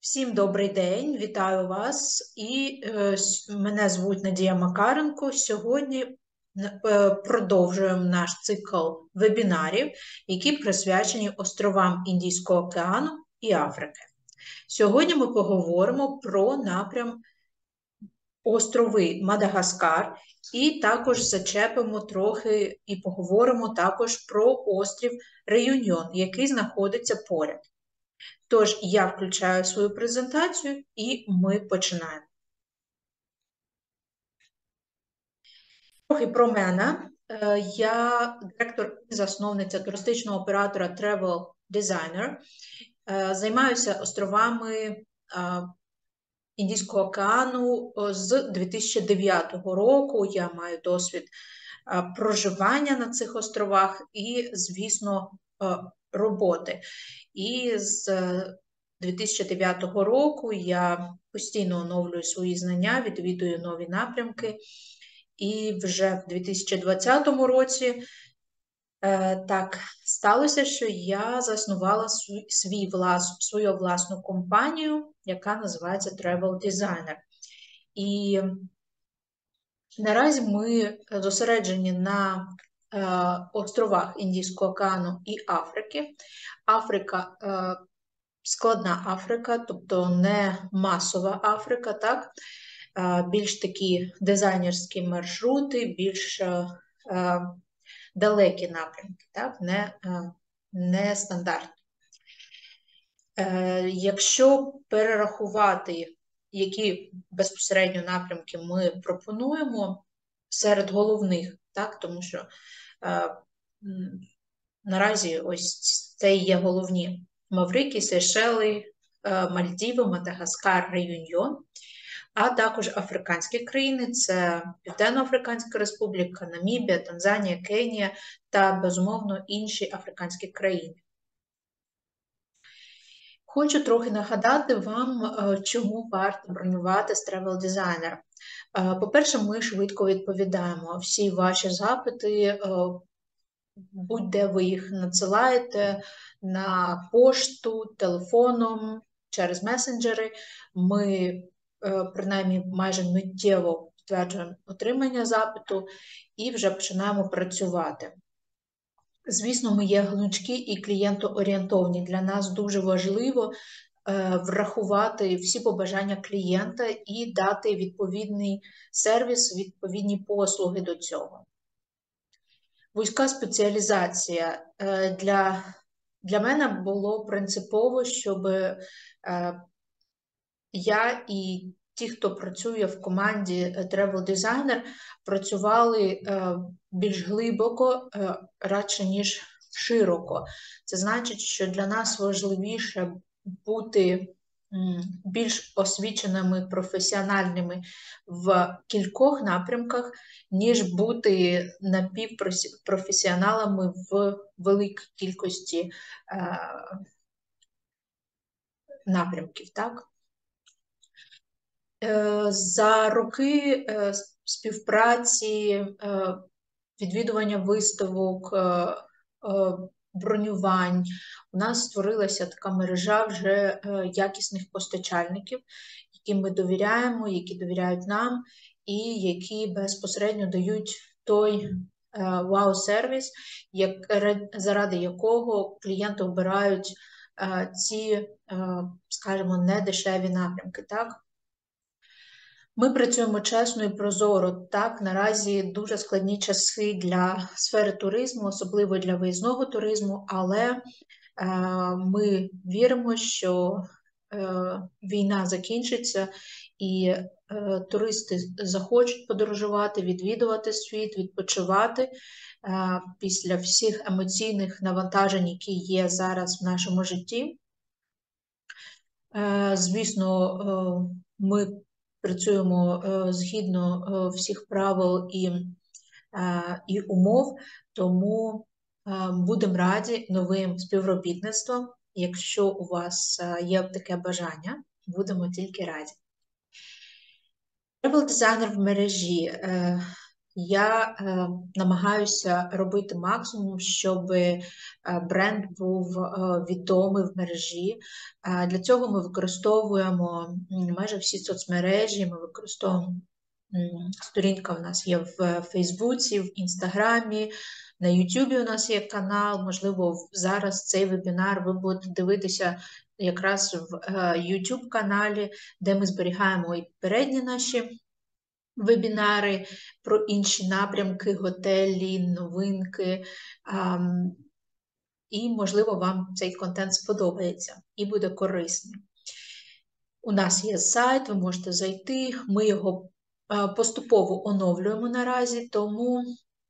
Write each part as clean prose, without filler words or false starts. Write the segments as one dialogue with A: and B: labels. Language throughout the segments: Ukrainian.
A: Всім добрий день, вітаю вас. Мене звуть Надія Макаренко. Сьогодні продовжуємо наш цикл вебінарів, які присвячені островам Індійського океану і Африки. Сьогодні ми поговоримо про напрям острови Мадагаскар і також зачепимо трохи і поговоримо також про острів Реюньйон, який знаходиться поряд. Тож, я включаю свою презентацію і ми починаємо. Трохи про мене. Я директор і засновниця туристичного оператора Travel Designer. Займаюся островами Індійського океану з 2009 року. Я маю досвід проживання на цих островах і, звісно, роботи. І з 2009 року я постійно оновлюю свої знання, відвідую нові напрямки. І вже в 2020 році так сталося, що я заснувала свою власну компанію, яка називається Travel Designer. І наразі ми зосереджені на островах Індійського океану і Африки. Африка складна Африка, тобто не масова Африка, так? Більш такі дизайнерські маршрути, більш далекі напрямки, так? Не стандартні. Якщо перерахувати, які безпосередньо напрямки ми пропонуємо серед головних, так? Тому що наразі ось це і є головні: Маврикій, Сейшели, Мальдіви, Мадагаскар, Реюньйон, а також африканські країни – це Південно-Африканська Республіка, Намібія, Танзанія, Кенія та, безумовно, інші африканські країни. Хочу трохи нагадати вам, чому варто бронювати з Travel Designer. По-перше, ми швидко відповідаємо. Всі ваші запити, будь-де ви їх надсилаєте, на пошту, телефоном, через месенджери, ми принаймні майже миттєво підтверджуємо отримання запиту і вже починаємо працювати. Звісно, ми є гнучкі і клієнтоорієнтовні. Для нас дуже важливо врахувати всі побажання клієнта і дати відповідний сервіс, відповідні послуги до цього. Вузька спеціалізація. Для мене було принципово, щоб я і ті, хто працює в команді Travel Designer, працювали більш глибоко, радше, ніж широко. Це значить, що для нас важливіше бути більш освіченими, професіональними в кількох напрямках, ніж бути напівпрофесіоналами в великій кількості напрямків, так? За роки співпраці, відвідування виставок, бронювань у нас створилася така мережа вже якісних постачальників, яким ми довіряємо, які довіряють нам і які безпосередньо дають той вау-сервіс, заради якого клієнти обирають ці, скажімо, недешеві напрямки, так? Ми працюємо чесно і прозоро. Так, наразі дуже складні часи для сфери туризму, особливо для виїзного туризму, але ми віримо, що війна закінчиться і туристи захочуть подорожувати, відвідувати світ, відпочивати після всіх емоційних навантажень, які є зараз в нашому житті. Звісно, ми працюємо згідно всіх правил і умов, тому будемо раді новим співробітництвам. Якщо у вас є таке бажання, будемо тільки раді. Travel Designer в мережі. я намагаюся робити максимум, щоб бренд був відомий в мережі. Для цього ми використовуємо майже всі соцмережі, ми використовуємо сторінка у нас є в Фейсбуці, в Інстаграмі, на Ютубі у нас є канал. Можливо, зараз цей вебінар ви будете дивитися якраз в YouTube каналі, де ми зберігаємо і попередні наші вебінари про інші напрямки, готелі, новинки. І, можливо, вам цей контент сподобається і буде корисний. У нас є сайт, ви можете зайти, ми його поступово оновлюємо наразі, тому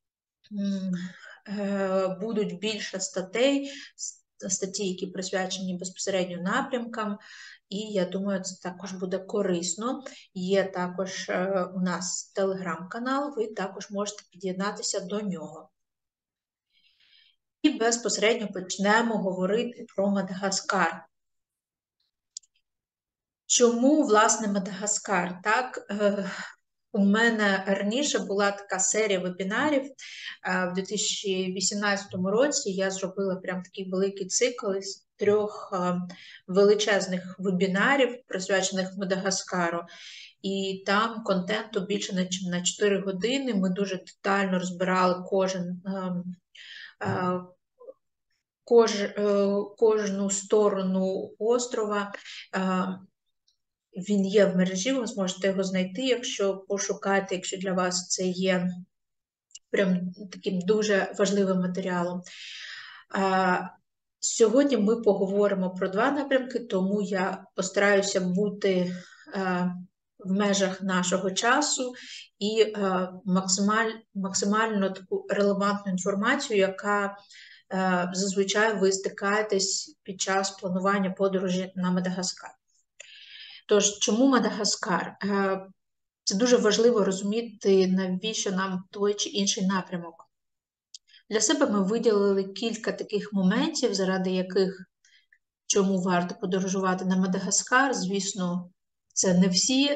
A: будуть більше статті, які присвячені безпосередньо напрямкам, і я думаю, це також буде корисно. Є також у нас телеграм-канал, ви також можете під'єднатися до нього. І безпосередньо почнемо говорити про Мадагаскар. Чому, власне, Мадагаскар? Так, у мене раніше була така серія вебінарів. В 2018 році я зробила прям такий великий цикл із 3 величезних вебінарів, присвячених Мадагаскару. І там контенту більше ніж на 4 години. Ми дуже детально розбирали кожну сторону острова. Він є в мережі, ви зможете його знайти, якщо пошукаєте, якщо для вас це є прям таким дуже важливим матеріалом. Сьогодні ми поговоримо про 2 напрямки, тому я постараюся бути в межах нашого часу і максимально таку релевантну інформацію, яка зазвичай ви стикаєтесь під час планування подорожі на Мадагаскар. Тож, чому Мадагаскар? Це дуже важливо розуміти, навіщо нам той чи інший напрямок. Для себе ми виділили кілька таких моментів, заради яких, чому варто подорожувати на Мадагаскар. Звісно, це не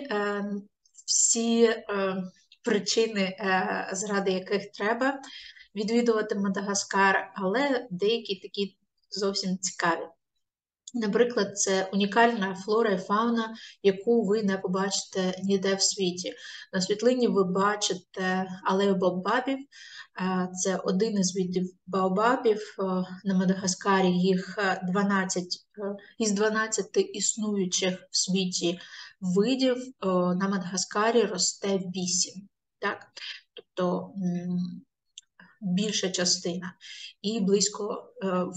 A: всі причини, заради яких треба відвідувати Мадагаскар, але деякі такі зовсім цікаві. Наприклад, це унікальна флора і фауна, яку ви не побачите ніде в світі. На світлині ви бачите алею баобабів. Це один із видів баобабів. На Мадагаскарі їх 12, із 12 існуючих в світі видів. На Мадагаскарі росте 8. Так? Тобто більша частина. І близько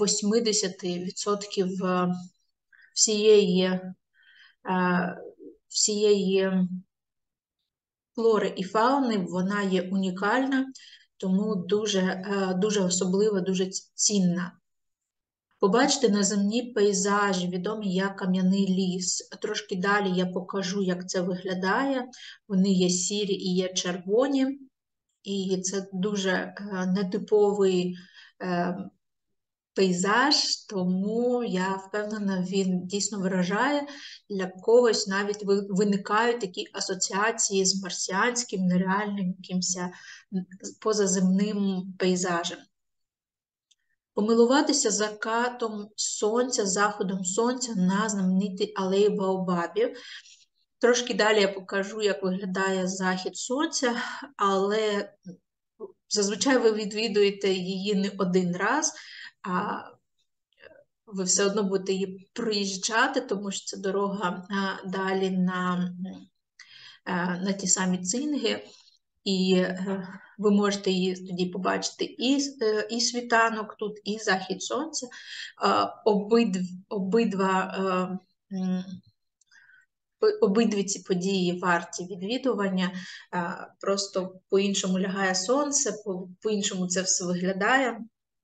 A: 80% всієї флори і фауни, вона є унікальна, тому дуже особлива, дуже цінна. Побачите неземні пейзажі, відомі як кам'яний ліс. Трошки далі я покажу, як це виглядає. Вони є сірі і є червоні. І це дуже нетиповий пейзаж, тому я впевнена, він дійсно виражає. Для когось навіть виникають такі асоціації з марсіанським, нереальним, якимось позаземним пейзажем. Помилуватися закатом сонця, заходом сонця на знаменитій алеї баобабів. Трошки далі я покажу, як виглядає захід сонця, але зазвичай ви відвідуєте її не один раз, а ви все одно будете її проїжджати, тому що це дорога далі на ті самі цинги. І ви можете її тоді побачити і світанок тут, і захід сонця. Обидві ці події варті відвідування, просто по-іншому лягає сонце, по-іншому це все виглядає.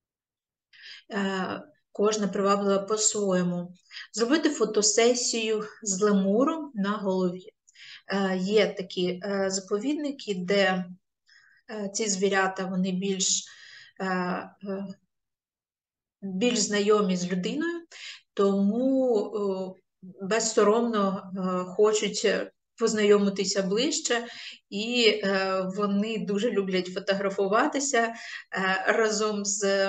A: Кожна приваблива по-своєму. Зробити фотосесію з лемуром на голові. Є такі заповідники, де ці звірята, вони більш знайомі з людиною, тому безсоромно хочуть познайомитися ближче, і вони дуже люблять фотографуватися разом з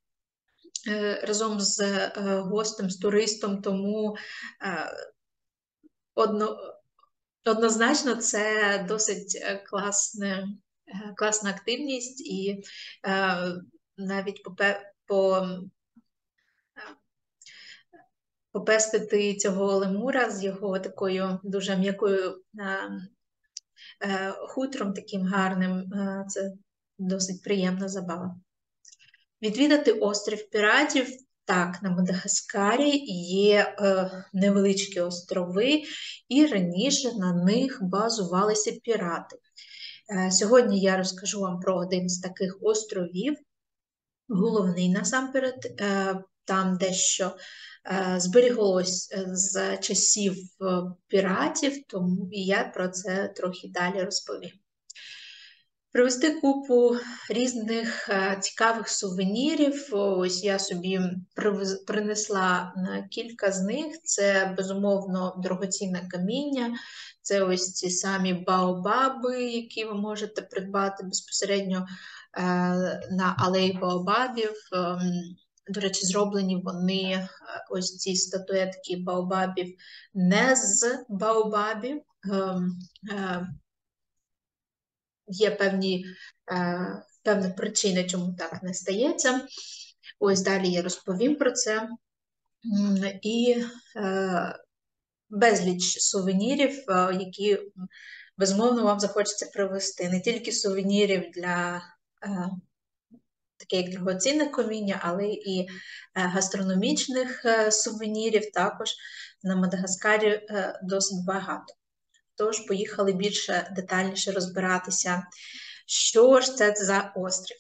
A: гостем, з туристом, тому однозначно це досить класна активність, і навіть попестити цього лемура з його такою дуже м'якою хутром таким гарним, це досить приємна забава. Відвідати острів Піратів. Так, на Мадагаскарі є невеличкі острови, і раніше на них базувалися пірати. Сьогодні я розкажу вам про один з таких островів, головний насамперед, там дещо зберіглось з часів піратів, тому я про це трохи далі розповім. Привезти купу різних цікавих сувенірів. Ось я собі принесла кілька з них. Це, безумовно, дорогоцінне каміння. Це ось ці самі баобаби, які ви можете придбати безпосередньо на алеї баобабів. До речі, зроблені вони, ось ці статуетки баобабів, не з баобабів. Є певні причини, чому так не стається. Ось далі я розповім про це. І безліч сувенірів, які, безумовно, вам захочеться привезти. Не тільки сувенірів для таке як дорогоцінне каміння, але і гастрономічних сувенірів також на Мадагаскарі досить багато. Тож, поїхали більше детальніше розбиратися, що ж це за острів.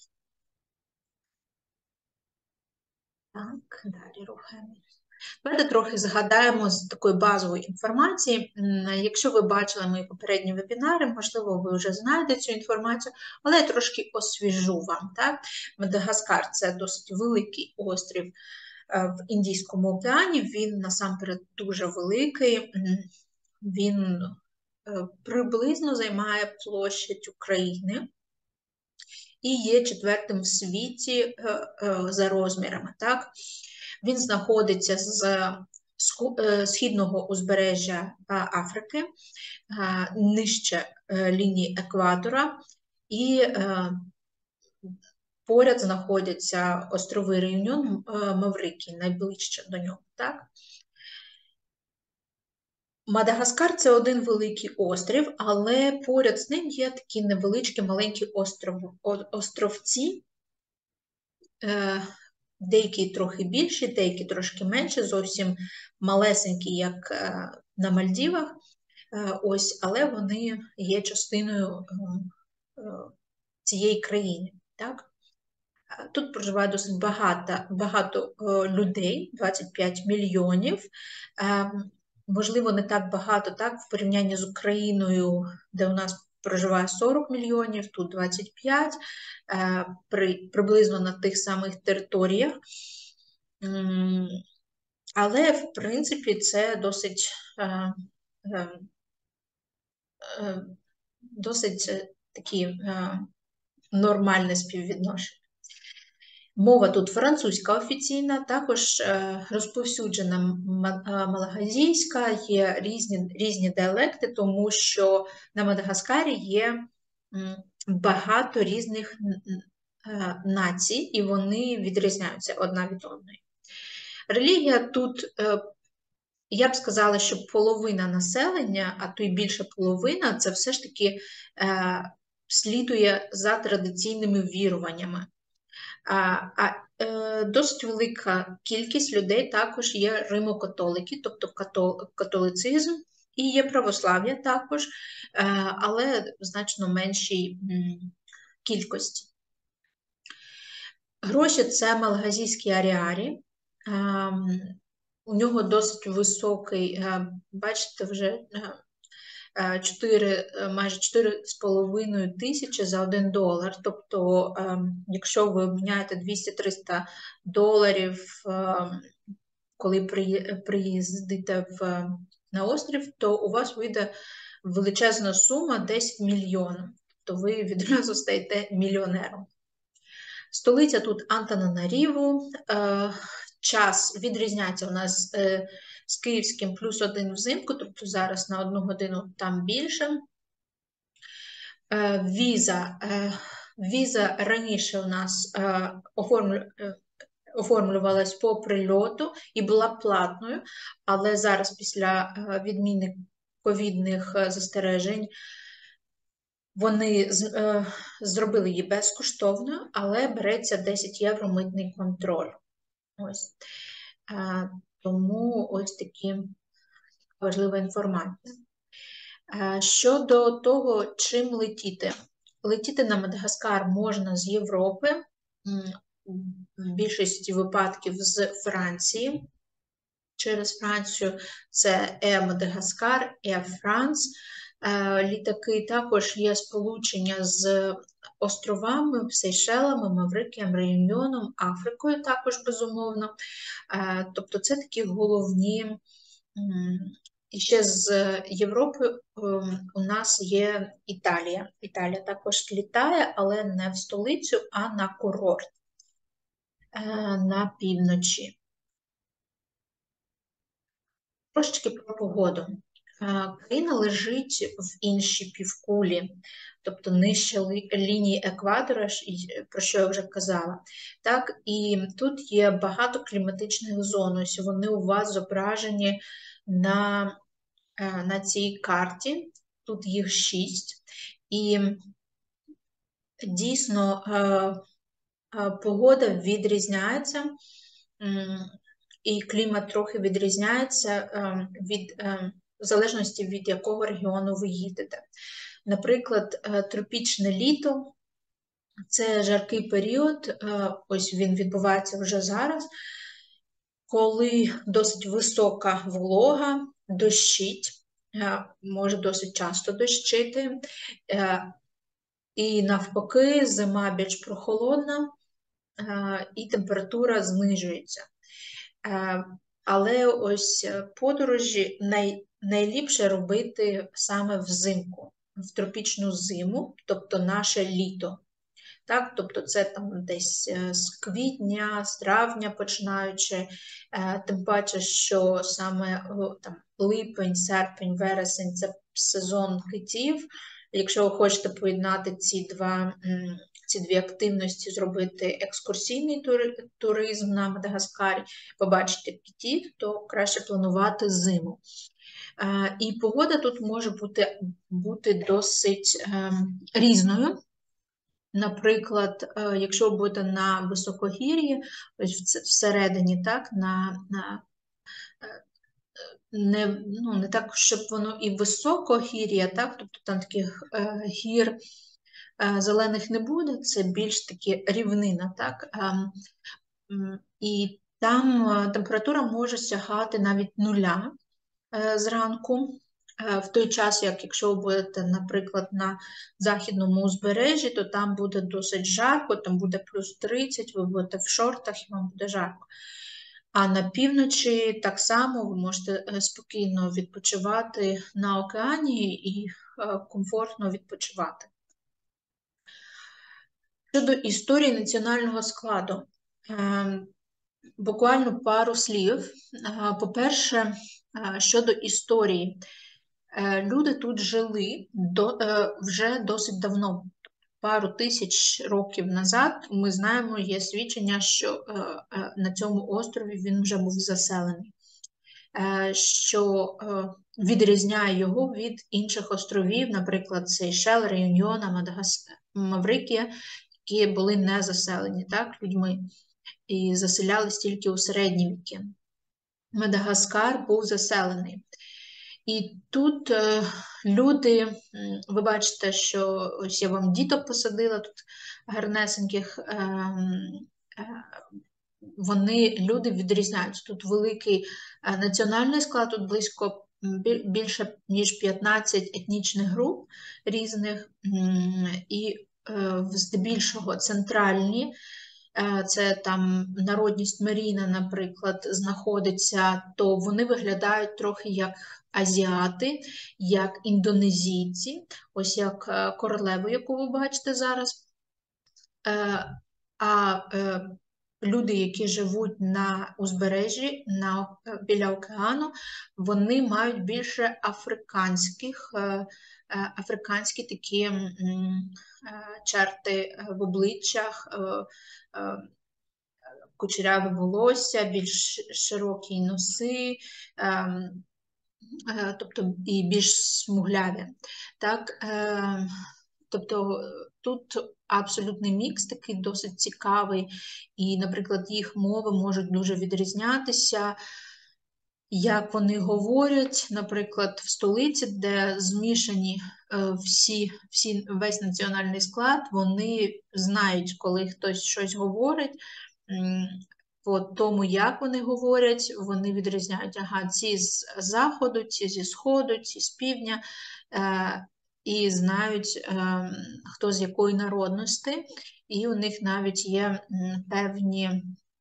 A: Так, далі рухаємося. Давайте трохи згадаємо з такої базової інформації. Якщо ви бачили мої попередні вебінари, можливо, ви вже знаєте цю інформацію, але я трошки освіжу вам. Так? Мадагаскар – це досить великий острів в Індійському океані, він насамперед дуже великий, він приблизно займає площадь України і є 4-тим в світі за розмірами. Так? Він знаходиться з східного узбережжя Африки, нижче лінії екватора, і поряд знаходяться острови Реюньон, Маврикій, найближче до нього. Так? Мадагаскар – це один великий острів, але поряд з ним є такі невеличкі маленькі островці, деякі трохи більші, деякі трошки менші, зовсім малесенькі, як на Мальдівах, ось, але вони є частиною цієї країни. Так? Тут проживає досить багато людей, 25 мільйонів. Можливо, не так багато, так, в порівнянні з Україною, де у нас проживає 40 мільйонів, тут 25, приблизно на тих самих територіях. Але, в принципі, це досить такі нормальне співвідношення. Мова тут французька офіційна, також розповсюджена малагазійська, є різні діалекти, тому що на Мадагаскарі є багато різних націй, і вони відрізняються одна від одної. Релігія тут, я б сказала, що половина населення, а то й більше половина, це все ж таки слідує за традиційними віруваннями. Досить велика кількість людей також є римокатолики, тобто католицизм, і є православ'я також, але в значно меншій кількості. Гроші – це малагазійські аріарі, у нього досить високий, бачите, вже майже 4,5 тисячі за $1. Тобто, якщо ви обміняєте $200-300, коли приїздите на острів, то у вас вийде величезна сума 10 мільйонів, то ви відразу стаєте мільйонером. Столиця тут Антананаріву, час відрізняється у нас з київським +1 взимку, тобто зараз на 1 годину там більше. Віза раніше у нас оформлювалась по прильоту і була платною, але зараз після відміни ковідних застережень вони зробили її безкоштовною, але береться 10 євро митний контроль. Ось. Тому ось такі важлива інформація. Щодо того, чим летіти. Летіти на Мадагаскар можна з Європи, в більшості випадків з Франції. Через Францію це Air Madagascar, Air France. Літаки також є сполучення з островами, Сейшелами, Маврикієм, Реюньйоном, Африкою також, безумовно. Тобто це такі головні. І ще з Європи у нас є Італія. Італія також літає, але не в столицю, а на курорт на півночі. Трошечки про погоду. Країна лежить в іншій півкулі, тобто нижче лінії екватора, про що я вже казала. Так, і тут є багато кліматичних зон, ось вони у вас зображені на цій карті, тут їх 6. І дійсно погода відрізняється, і клімат трохи відрізняється в залежності від якого регіону ви їдете. Наприклад, тропічне літо – це жаркий період, ось він відбувається вже зараз, коли досить висока волога, дощить, може досить часто дощити, і навпаки зима більш прохолодна, і температура знижується. Але ось подорожі найліпше робити саме взимку, в тропічну зиму, тобто наше літо. Так, тобто це там десь з квітня, з травня починаючи, тим паче, що саме там липень, серпень, вересень – це сезон китів. Якщо ви хочете поєднати ці дві активності, зробити екскурсійний туризм на Мадагаскарі, побачити китів, то краще планувати зиму. І погода тут може бути досить різною. Наприклад, якщо ви будете на високогір'ї, ось всередині, так, не так, щоб воно і високогір'я, так, тобто там таких гір зелених не буде, це більш таки рівнина, так, і там температура може сягати навіть 0 зранку. В той час, якщо ви будете, наприклад, на західному узбережжі, то там буде досить жарко, там буде +30, ви будете в шортах і вам буде жарко. А на півночі так само ви можете спокійно відпочивати на океані і комфортно відпочивати. Щодо історії національного складу. Буквально пару слів. По-перше, щодо історії. Люди тут жили вже досить давно, пару тисяч років назад. Ми знаємо, є свідчення, що на цьому острові він вже був заселений, що відрізняє його від інших островів, наприклад, Сейшел, Реюньйона, Маврикія, які були не заселені людьми і заселялись тільки у середні віки. Мадагаскар був заселений. І тут люди, ви бачите, що ось я вам діток посадила, тут гарнесеньких, люди відрізняються. Тут великий національний склад, тут близько більше, ніж 15 етнічних груп різних, і здебільшого центральні це там народність Меріна, наприклад, знаходиться, то вони виглядають трохи як азіати, як індонезійці, ось як королеву, яку ви бачите зараз. А люди, які живуть на узбережжі, біля океану, вони мають більше африканські такі черти в обличчях, кучеряве волосся, більш широкі носи, тобто і більш смугляві. Так? Тобто тут абсолютний мікс такий досить цікавий, і, наприклад, їх мови можуть дуже відрізнятися, як вони говорять, наприклад, в столиці, де змішані весь національний склад, вони знають, коли хтось щось говорить, по тому, як вони говорять, вони відрізняють, ага, ці з заходу, ці зі сходу, ці з півдня, і знають, хто з якої народності, і у них навіть є певні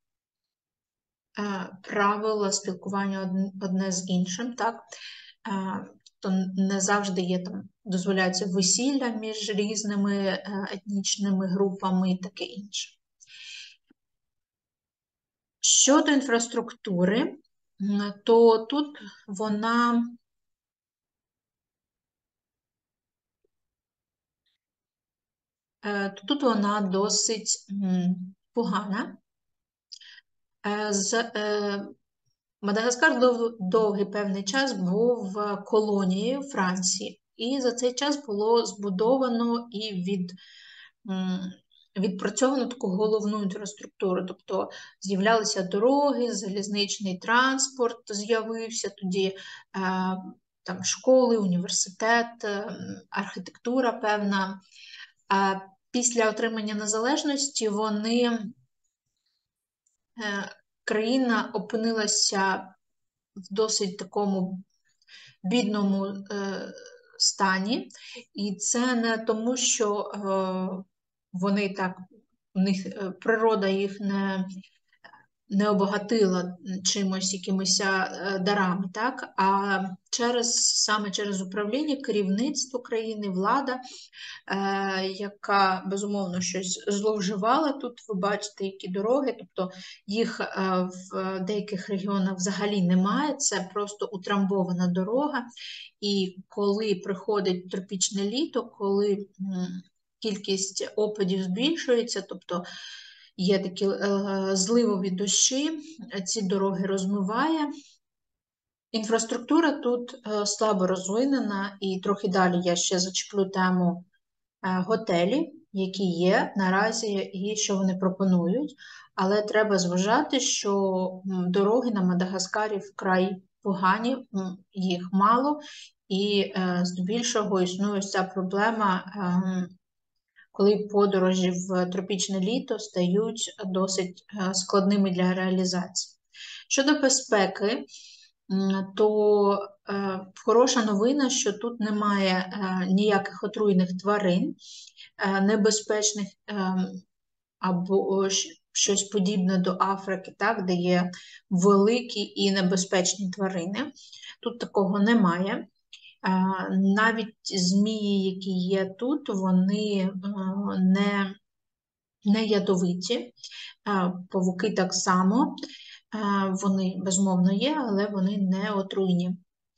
A: правила спілкування одне з іншим, так? То не завжди є там, дозволяється весілля між різними етнічними групами і таке інше. Щодо інфраструктури, то тут вона досить погана. Мадагаскар довгий певний час був колонією Франції, і за цей час було збудовано і відпрацьовано таку головну інфраструктуру, тобто з'являлися дороги, залізничний транспорт з'явився, тоді там школи, університет, архітектура певна. Після отримання незалежності країна опинилася в досить такому бідному стані, і це не тому, що вони так, у них природа їх не обагатила чимось, якимись дарами, так? А саме через управління, керівництво країни, влада, яка, безумовно, щось зловживала. Тут ви бачите, які дороги, тобто їх в деяких регіонах взагалі немає, це просто утрамбована дорога, і коли приходить тропічне літо, коли кількість опадів збільшується, тобто є такі зливові дощі, ці дороги розмиває. Інфраструктура тут слабо розвинена, і трохи далі я ще зачеплю тему готелі, які є наразі і що вони пропонують, але треба зважати, що дороги на Мадагаскарі вкрай погані, їх мало, і здебільшого існує ця проблема, коли подорожі в тропічне літо стають досить складними для реалізації. Щодо безпеки, то хороша новина, що тут немає ніяких отруйних тварин, небезпечних або щось подібне до Африки, так, де є великі і небезпечні тварини. Тут такого немає. Навіть змії, які є тут, вони не ядовиті, павуки так само, вони, безумовно, є, але вони не отруйні.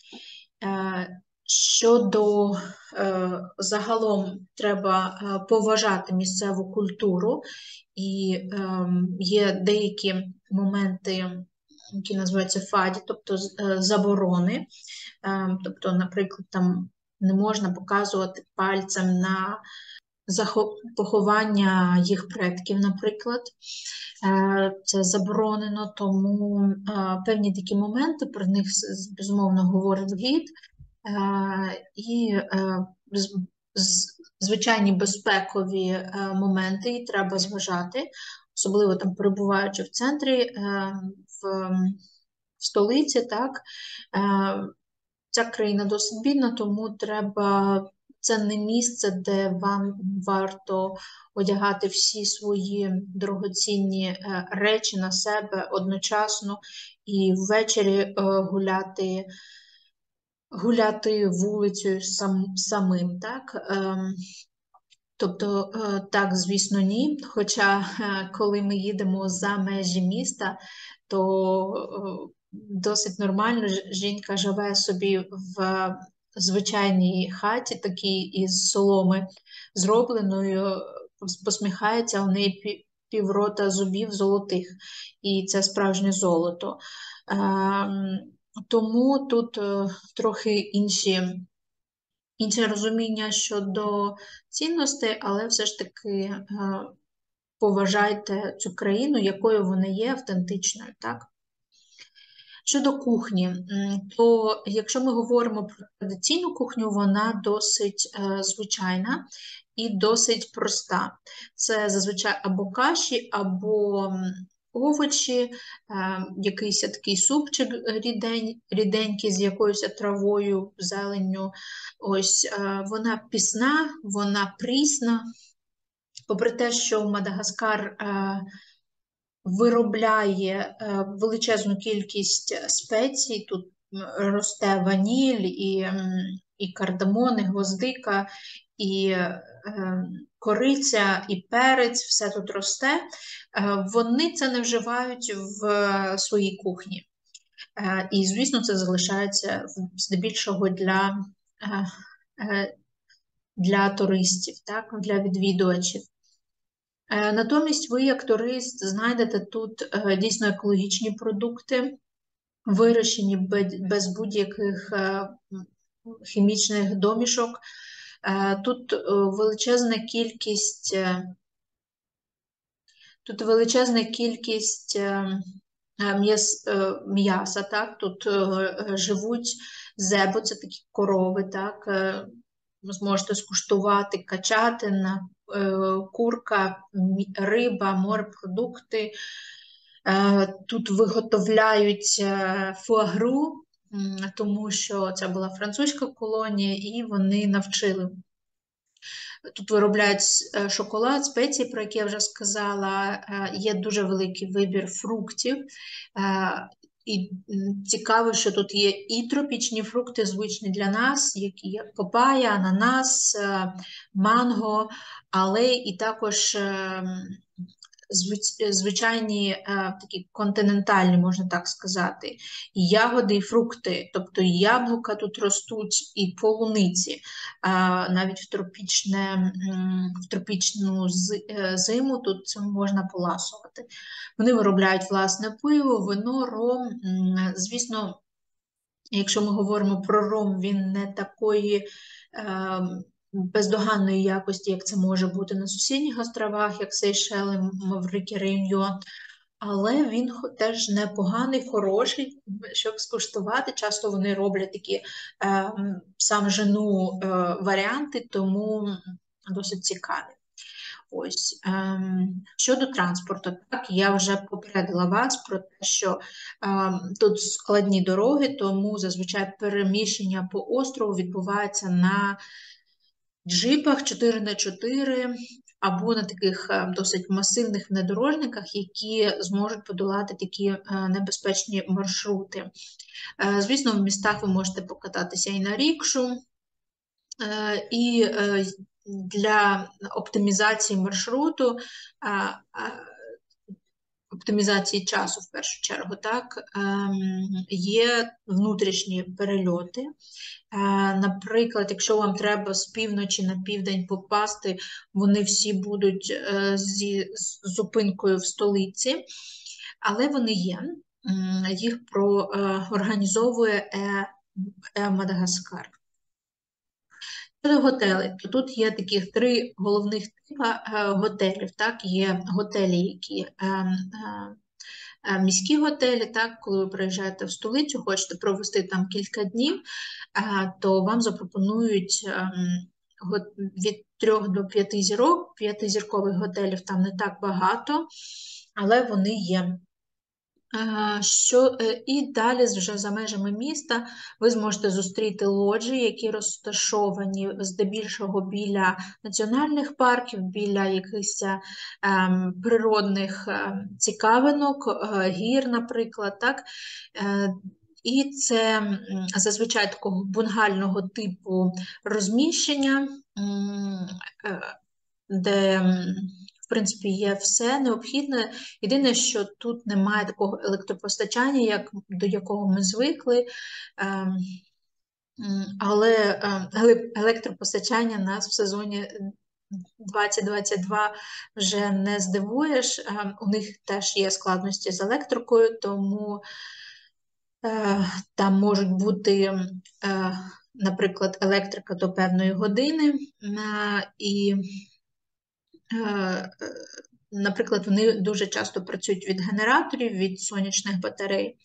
A: Щодо загалом треба поважати місцеву культуру, і є деякі моменти, які називаються фаді, тобто заборони. Тобто, наприклад, там не можна показувати пальцем на поховання їх предків, наприклад. Це заборонено, тому певні такі моменти, про них, безумовно, говорить гід. І звичайні безпекові моменти, і треба зважати, особливо там перебуваючи в центрі, в столиці, так, ця країна досить бідна, тому треба це не місце, де вам варто одягати всі свої дорогоцінні речі на себе одночасно і ввечері гуляти вулицею самим, так? Тобто, так, звісно, ні. Хоча, коли ми їдемо за межі міста, то досить нормально жінка живе собі в звичайній хаті, такій із соломи зробленою, посміхається, у неї піврота зубів золотих, і це справжнє золото. Тому тут трохи інше розуміння щодо цінностей, але все ж таки поважайте цю країну, якою вона є, автентичною, так? Щодо кухні, то якщо ми говоримо про традиційну кухню, вона досить звичайна і досить проста. Це зазвичай або каші, або овочі, якийсь такий супчик ріденький з якоюсь травою, зеленню. Ось вона пісна, вона прісна. Попри те, що Мадагаскар виробляє величезну кількість спецій, тут росте ваніль, і кардамон, і гвоздика, і кориця, і перець, все тут росте, вони це не вживають в своїй кухні. І, звісно, це залишається здебільшого для туристів, так, для відвідувачів. Натомість ви, як турист, знайдете тут дійсно екологічні продукти, вирощені без будь-яких хімічних домішок. Тут величезна кількість м'яса, так? Тут живуть зебу, це такі корови, так? Зможете скуштувати качатина, курка, риба, морепродукти. Тут виготовляють фуагру, тому що це була французька колонія, і вони навчили. Тут виробляють шоколад, спеції, про які я вже сказала, є дуже великий вибір фруктів. І цікаво, що тут є і тропічні фрукти, звичні для нас, які є папая, ананас, манго, але і також звичайні такі континентальні, можна так сказати, і ягоди, і фрукти, тобто і яблука тут ростуть, і полуниці, навіть в тропічну зиму тут цим можна поласувати. Вони виробляють власне пиво, вино, ром. Звісно, якщо ми говоримо про ром, він не такої бездоганної якості, як це може бути на сусідніх островах, як Сейшели, Маврикій, Реюньон, але він теж непоганий, хороший, щоб скуштувати. Часто вони роблять такі сам жену варіанти, тому досить цікаві. Ось. Щодо транспорту, так, я вже попередила вас про те, що тут складні дороги, тому зазвичай переміщення по острову відбувається на джипах 4х4 або на таких досить масивних внедорожниках, які зможуть подолати такі небезпечні маршрути. Звісно, в містах ви можете покататися і на рікшу, і для оптимізації маршруту, оптимізації часу, в першу чергу, так, є внутрішні перельоти. Наприклад, якщо вам треба з півночі на південь попасти, вони всі будуть зі зупинкою в столиці, але вони є. Їх організовує Мадагаскар. Щодо готелей, то тут є таких 3 головних типа готелів. Так? Є готелі, які міські готелі, так? Коли ви приїжджаєте в столицю, хочете провести там кілька днів, то вам запропонують від 3 до 5 зірок. 5-зіркових готелів там не так багато, але вони є. І далі, вже за межами міста, ви зможете зустріти лоджії, які розташовані здебільшого біля національних парків, біля якихось природних цікавинок, гір, наприклад. Так? І це зазвичай такого бунгального типу розміщення, де, в принципі, є все необхідне. Єдине, що тут немає такого електропостачання, до якого ми звикли, але електропостачання нас в сезоні 2022 вже не здивуєш. У них теж є складності з електрикою, тому там можуть бути, наприклад, електрика до певної години, і наприклад, вони дуже часто працюють від генераторів, від сонячних батарей.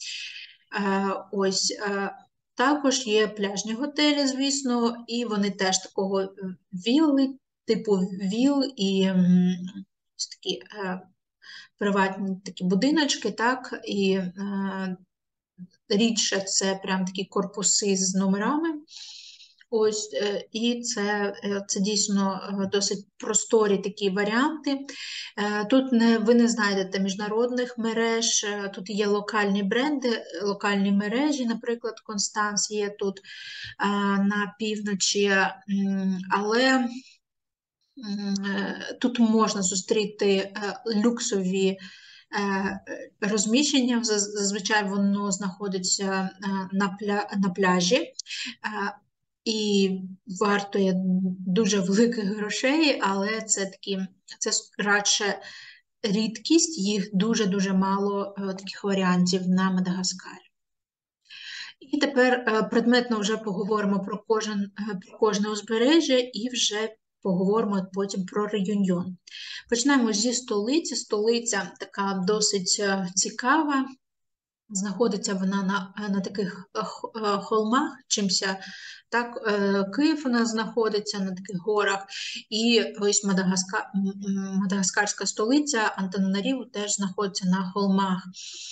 A: Також є пляжні готелі, звісно, і вони теж такого вілли, типу віл і такі приватні такі будиночки, так, і рідше це прям такі корпуси з номерами. І це дійсно досить просторі такі варіанти. Тут ви не знайдете міжнародних мереж, тут є локальні бренди, локальні мережі, наприклад, Констанс є тут на півночі, але тут можна зустріти люксові розміщення, зазвичай воно знаходиться на пляжі, і вартує дуже великих грошей, але це радше рідкість, їх дуже-дуже мало таких варіантів на Мадагаскарі. І тепер предметно вже поговоримо про кожне узбережжя і вже поговоримо потім про Реюньйон. Почнемо зі столиці. Столиця така досить цікава. Знаходиться вона на таких холмах, чимся, так, Київ у нас знаходиться на таких горах, і ось мадагаскарська столиця Антананариву теж знаходиться на холмах.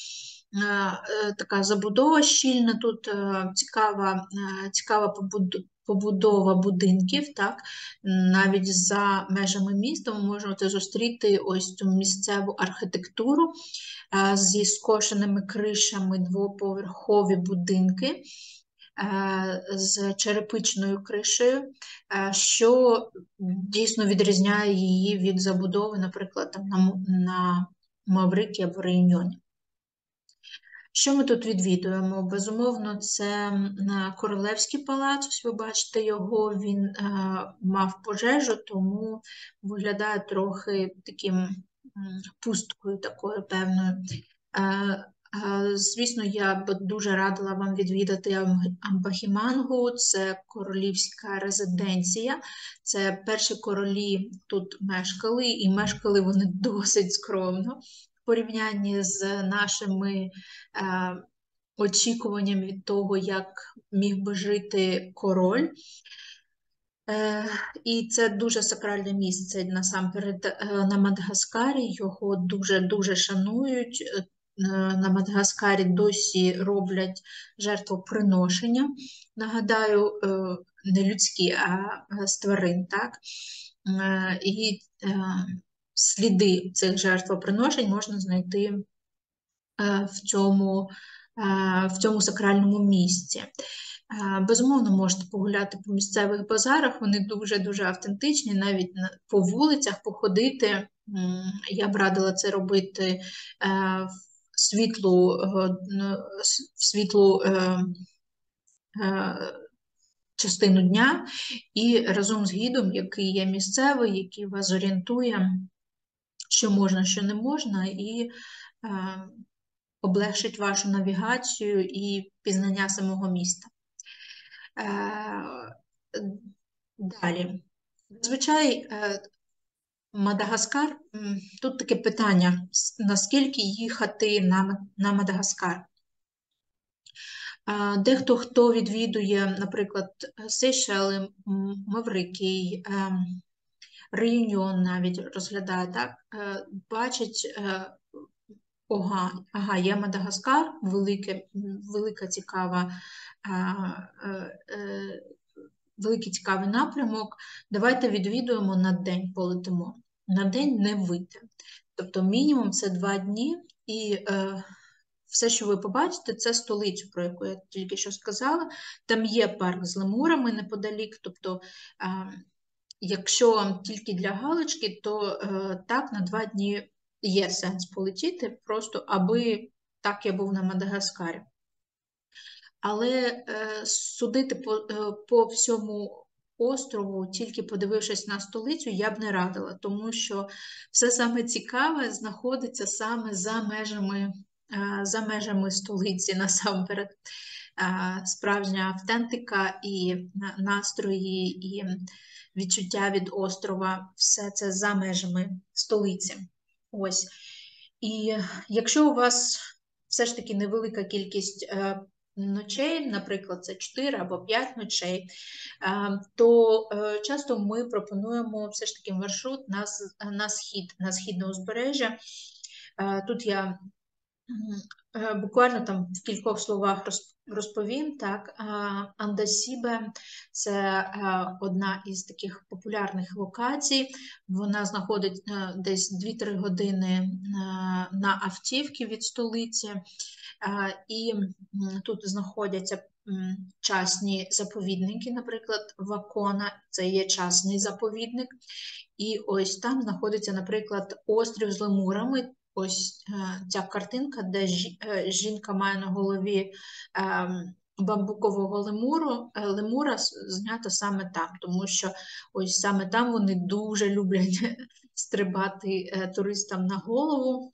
A: Така забудова щільна, тут цікава побудова будинків, так, навіть за межами міста ви можете зустріти ось цю місцеву архітектуру зі скошеними кришами, двоповерхові будинки з черепичною кришею, що дійсно відрізняє її від забудови, наприклад, на Маврикі або Реюньйоні. Що ми тут відвідуємо? Безумовно, це Королевський палац, ось ви бачите його, він мав пожежу, тому виглядає трохи таким пусткою такою певною. Звісно, я б дуже радила вам відвідати Амбахімангу, це королівська резиденція, це перші королі тут мешкали, і мешкали вони досить скромно. В порівнянні з нашими очікуваннями від того, як міг би жити король. І це дуже сакральне місце, насамперед, на Мадагаскарі, його дуже-дуже шанують. На Мадагаскарі досі роблять жертвоприношення, нагадаю, не людські, а з тварин, так? І сліди цих жертвоприношень можна знайти в цьому сакральному місці. Безумовно, можете погуляти по місцевих базарах, вони дуже-дуже автентичні, навіть по вулицях походити. Я б радила це робити в світлу частину дня і разом з гідом, який є місцевий, який вас орієнтує, що можна, що не можна, і облегшить вашу навігацію і пізнання самого міста. Далі. Зазвичай Мадагаскар, тут таке питання, наскільки їхати на Мадагаскар. Дехто, хто відвідує, наприклад, Сейшели, Маврикій, Реюньйон навіть розглядає, так, бачить Ага, є Мадагаскар, велика цікава, великий цікавий напрямок. Давайте відвідуємо на день, полетимо. На день не вийде. Тобто мінімум це 2 дні, і все, що ви побачите, це столицю, про яку я тільки що сказала. Там є парк з лемурами неподалік, тобто якщо тільки для галочки, то так, на 2 дні є сенс полетіти, просто аби так я був на Мадагаскарі. Але судити по всьому острову, тільки подивившись на столицю, я б не радила, тому що все саме цікаве знаходиться саме за межами столиці насамперед. Справжня автентика і настрої, і відчуття від острова, все це за межами столиці. Ось. І якщо у вас все ж таки невелика кількість ночей, наприклад, це 4 або 5 ночей, то часто ми пропонуємо все ж таки маршрут на східне узбережжя. Тут я буквально там в кількох словах розповім. Так, Андасібе – це одна із таких популярних локацій. Вона знаходить десь 2-3 години на автівці від столиці. І тут знаходяться частні заповідники, наприклад, Вакона, це є частний заповідник. І ось там знаходиться, наприклад, острів з лемурами. Ось ця картинка, де жінка має на голові бамбукового лемура, знято саме там, тому що ось саме там вони дуже люблять стрибати туристам на голову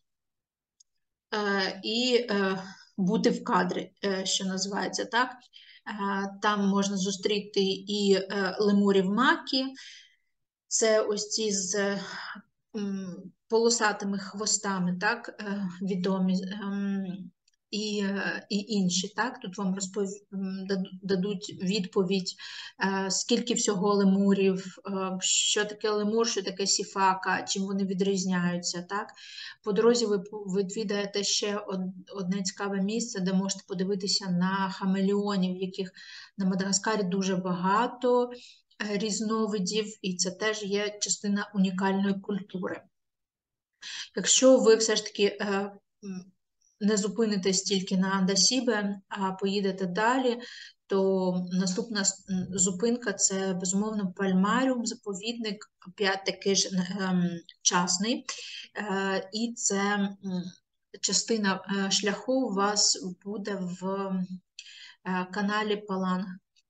A: і бути в кадрі, що називається так. Там можна зустріти і лемурів макі, це ось ці з полосатими хвостами, так, відомі, і інші. Так? Тут вам дадуть відповідь, скільки всього лемурів, що таке лемур, що таке сіфака, чим вони відрізняються. Так? По дорозі ви відвідаєте ще одне цікаве місце, де можете подивитися на хамелеонів, яких на Мадагаскарі дуже багато різновидів, і це теж є частина унікальної культури. Якщо ви все ж таки не зупинитесь тільки на Андасібе, а поїдете далі, то наступна зупинка – це, безумовно, Пальмаріум, заповідник, опять таки ж частний, і це частина шляху у вас буде в каналі Паланг.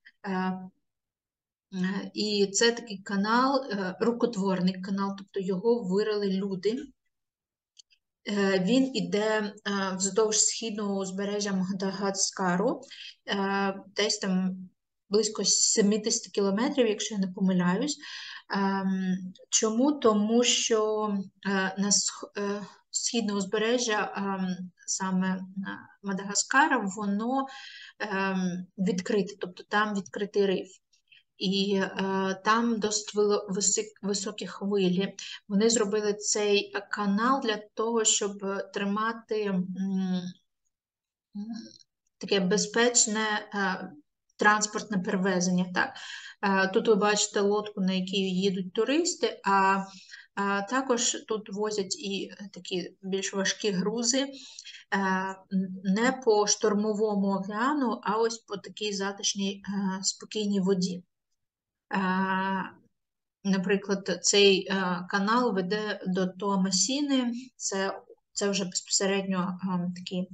A: І це такий канал, рукотворний канал, тобто його вирили люди. Він іде вздовж східного узбережжя Мадагаскару, десь там близько 70 кілометрів, якщо я не помиляюсь. Чому? Тому що на східне узбережжя саме Мадагаскара, воно відкрите, тобто там відкритий риф. І там досить високі хвилі. Вони зробили цей канал для того, щоб тримати таке безпечне транспортне перевезення. Так? Тут ви бачите лодку, на якій їдуть туристи, а також тут возять і такі більш важкі грузи, не по штормовому океану, а ось по такій затишній, спокійній воді. Наприклад, цей канал веде до Туамасіни, це вже безпосередньо таке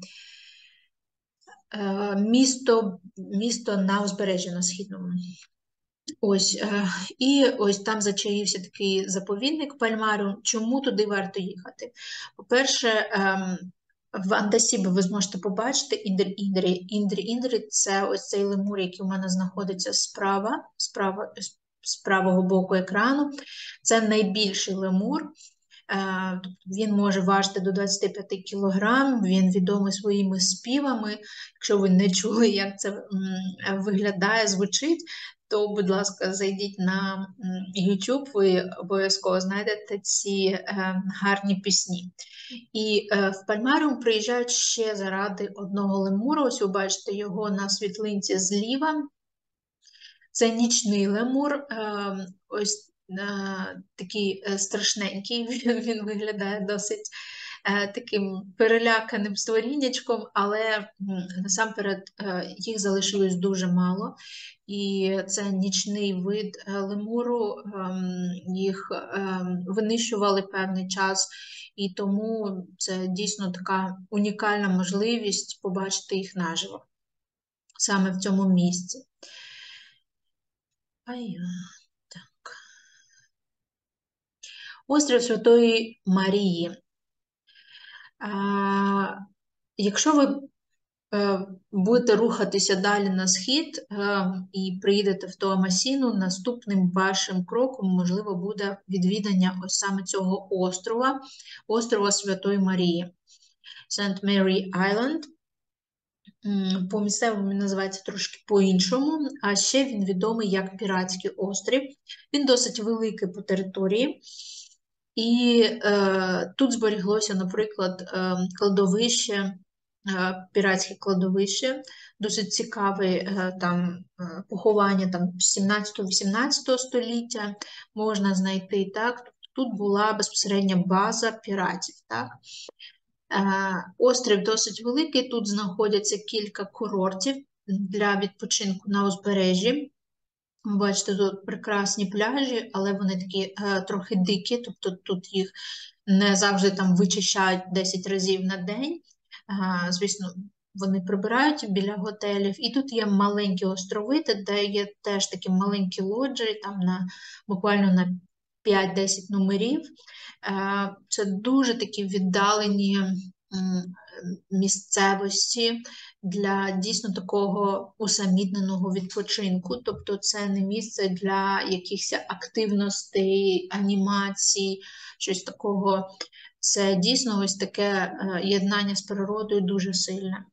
A: місто на узбережжі на східному. Ось, і ось там зачаївся такий заповідник Пальмаріум. Чому туди варто їхати? По-перше, в Андасібе ви зможете побачити Індри-Індри – це ось цей лемур, який у мене знаходиться з правого боку екрану. Це найбільший лемур. Він може важити до 25 кг, він відомий своїми співами. Якщо ви не чули, як це виглядає, звучить, то, будь ласка, зайдіть на YouTube, ви обов'язково знайдете ці гарні пісні. І в Пальмаріум приїжджають ще заради одного лемура. Ось ви бачите його на світлинці зліва. Це нічний лемур, ось такий страшненький, він виглядає досить таким переляканим створіннячком, але насамперед їх залишилось дуже мало. І це нічний вид лемуру, їх винищували певний час, і тому це дійсно така унікальна можливість побачити їх наживо, саме в цьому місці. Так. Острів Святої Марії. Якщо ви будете рухатися далі на схід і приїдете в Туамасіну, наступним вашим кроком, можливо, буде відвідання ось саме цього острова Святої Марії. St. Mary Island. По місцевому він називається трошки по-іншому, а ще він відомий як Піратський острів. Він досить великий по території. І тут зберіглося, наприклад, кладовище, піратське кладовище, досить цікаве там поховання там 17-18 століття можна знайти. Так? Тут була безпосередня база піратів. Так? Острів досить великий, тут знаходяться кілька курортів для відпочинку на узбережжі. Ви бачите, тут прекрасні пляжі, але вони такі трохи дикі, тобто тут їх не завжди там вичищають 10 разів на день. Звісно, вони прибирають біля готелів. І тут є маленькі острови, де є теж такі маленькі лоджії, там буквально на 5-10 номерів. Це дуже такі віддалені місцевості для дійсно такого усамітненого відпочинку. Тобто це не місце для якихось активностей, анімацій, щось такого. Це дійсно ось таке єднання з природою дуже сильне.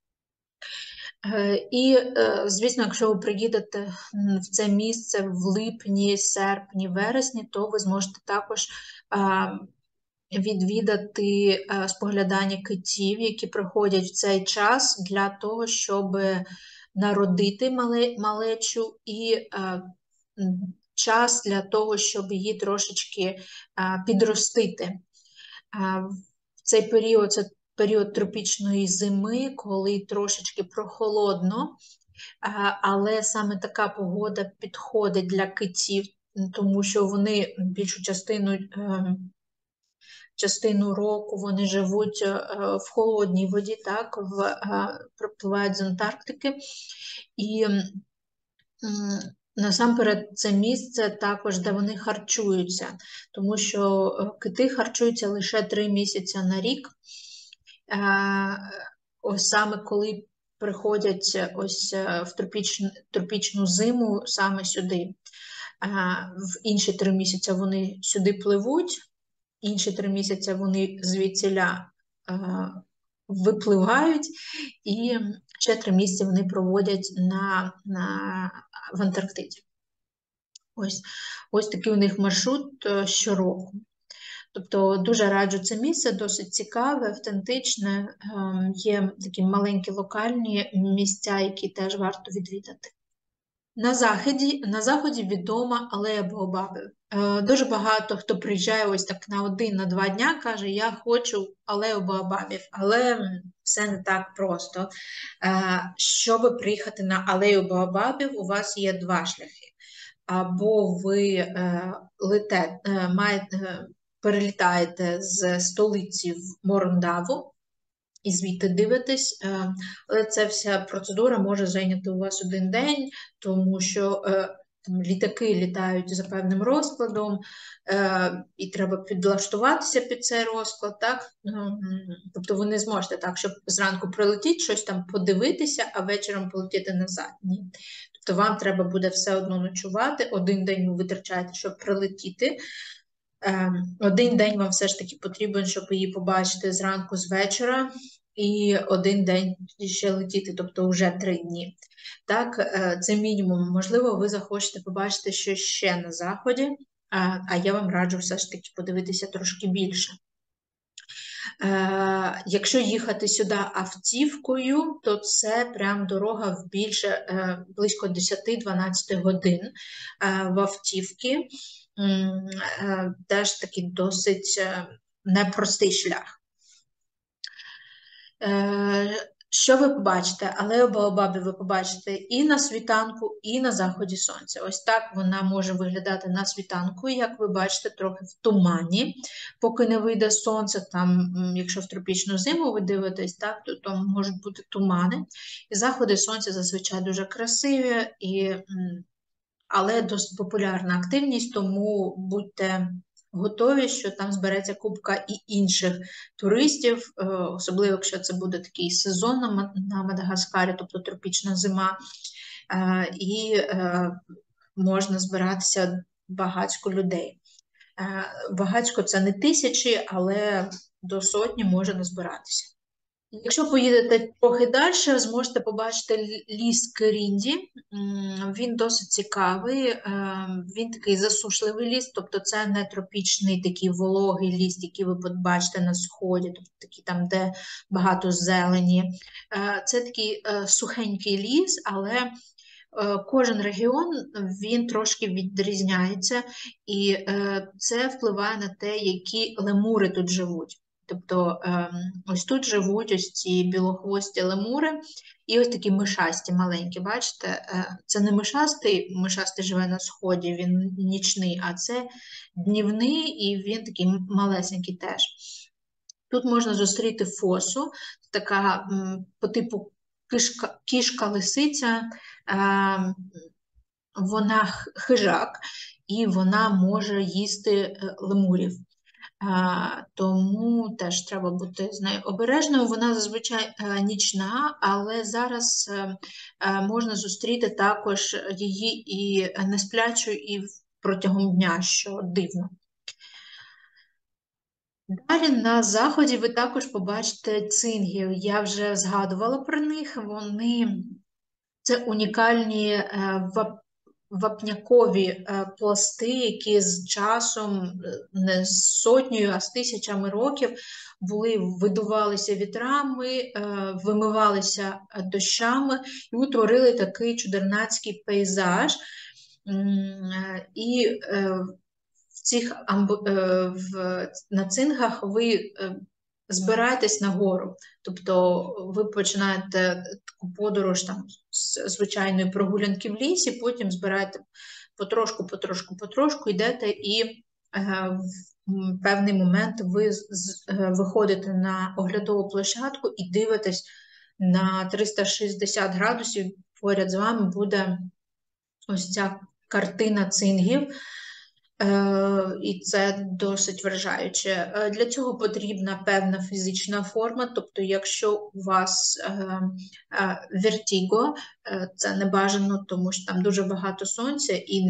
A: І, звісно, якщо ви приїдете в це місце в липні, серпні, вересні, то ви зможете також відвідати споглядання китів, які приходять в цей час для того, щоб народити малечу, і час для того, щоб її трошечки підростити. В цей період, це період тропічної зими, коли трошечки прохолодно, але саме така погода підходить для китів, тому що вони більшу частину року вони живуть в холодній воді, так, припливають з Антарктики. І насамперед це місце також, де вони харчуються, тому що кити харчуються лише 3 місяці на рік. Ось саме коли приходять ось в тропічну зиму саме сюди. В інші 3 місяці вони сюди пливуть, інші 3 місяці вони звідсіля випливають, і ще 3 місяці вони проводять в Антарктиді. Ось такий у них маршрут щороку. Тобто дуже раджу це місце, досить цікаве, автентичне, є такі маленькі локальні місця, які теж варто відвідати. На заході відома алея Баобабів. Дуже багато хто приїжджає ось так на 1-2 дня, каже, я хочу алею Баобабів, але все не так просто. Щоб приїхати на алею Баобабів, у вас є 2 шляхи. Або ви перелітаєте з столиці в Морондаву і звідти дивитесь, але ця вся процедура може зайняти у вас 1 день, тому що літаки літають за певним розкладом, і треба підлаштуватися під цей розклад, так? Тобто ви не зможете так, щоб зранку прилетіти, щось там подивитися, а вечором полетіти назад. Ні. Тобто вам треба буде все одно ночувати, 1 день ви витрачаєте, щоб прилетіти, Один день вам все ж таки потрібен, щоб її побачити зранку, з вечора, і один день ще летіти, тобто вже 3 дні. Так, це мінімум. Можливо, ви захочете побачити щось ще на заході, а я вам раджу все ж таки подивитися трошки більше. Якщо їхати сюди автівкою, то це прям дорога в більше, близько 10-12 годин в автівки. Теж такий досить непростий шлях. Що ви побачите? Алею Баобабів ви побачите і на світанку, і на заході сонця. Ось так вона може виглядати на світанку, як ви бачите, трохи в тумані, поки не вийде сонце. Там, якщо в тропічну зиму ви дивитесь, так, то там можуть бути тумани. І заходи сонця зазвичай дуже красиві, але досить популярна активність, тому будьте готові, що там збереться купка і інших туристів, особливо, якщо це буде такий сезон на Мадагаскарі, тобто тропічна зима, і можна збиратися багатько людей. Багатько це не тисячі, але до сотні може назбиратися. Якщо поїдете трохи далі, зможете побачити ліс Кирінді. Він досить цікавий, він такий засушливий ліс, тобто це не тропічний такий вологий ліс, який ви побачите на сході, тобто такий там, де багато зелені. Це такий сухенький ліс, але кожен регіон він трошки відрізняється, і це впливає на те, які лемури тут живуть. Тобто ось тут живуть ось ці білохвості лемури і ось такі мишасті маленькі, бачите? Це не мишастий, мишастий живе на сході, він нічний, а це днівний і він такий малесенький теж. Тут можна зустріти фосу, така по типу кішка-лисиця, вона хижак і вона може їсти лемурів. Тому теж треба бути з нею обережною. Вона зазвичай нічна, але зараз можна зустріти також її і не сплячу, і протягом дня, що дивно. Далі на заході ви також побачите цингів. Я вже згадувала про них. Це унікальні вапнякові пласти, які з часом, не з сотнею, а з тисячами років видувалися вітрами, вимивалися дощами і утворили такий чудернацький пейзаж. І на цингах ви збираєтесь на гору, тобто ви починаєте таку подорож там, з звичайної прогулянки в лісі, потім збираєте потрошку, йдете і в певний момент ви виходите на оглядову площадку і дивитесь на 360 градусів, поряд з вами буде ось ця картина цингів. І це досить вражаюче. Для цього потрібна певна фізична форма, тобто якщо у вас вертіго, це не бажано, тому що там дуже багато сонця, і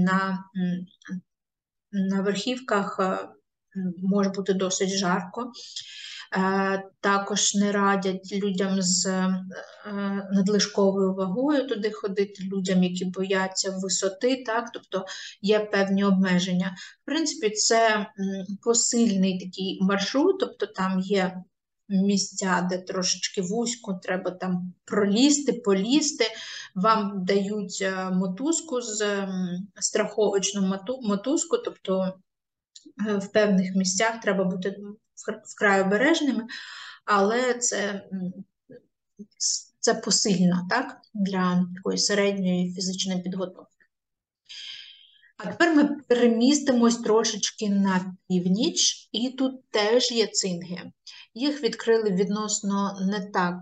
A: на верхівках може бути досить жарко. Також не радять людям з надлишковою вагою туди ходити, людям, які бояться висоти, так? Тобто є певні обмеження. В принципі, це посильний такий маршрут, тобто там є місця, де трошечки вузько, треба там полізти, вам дають мотузку, страховочну мотузку, тобто в певних місцях треба бути вкрай обережними, але це посильно, так, для такої середньої фізичної підготовки. А тепер ми перемістимось трошечки на північ, і тут теж є цинги. Їх відкрили відносно не так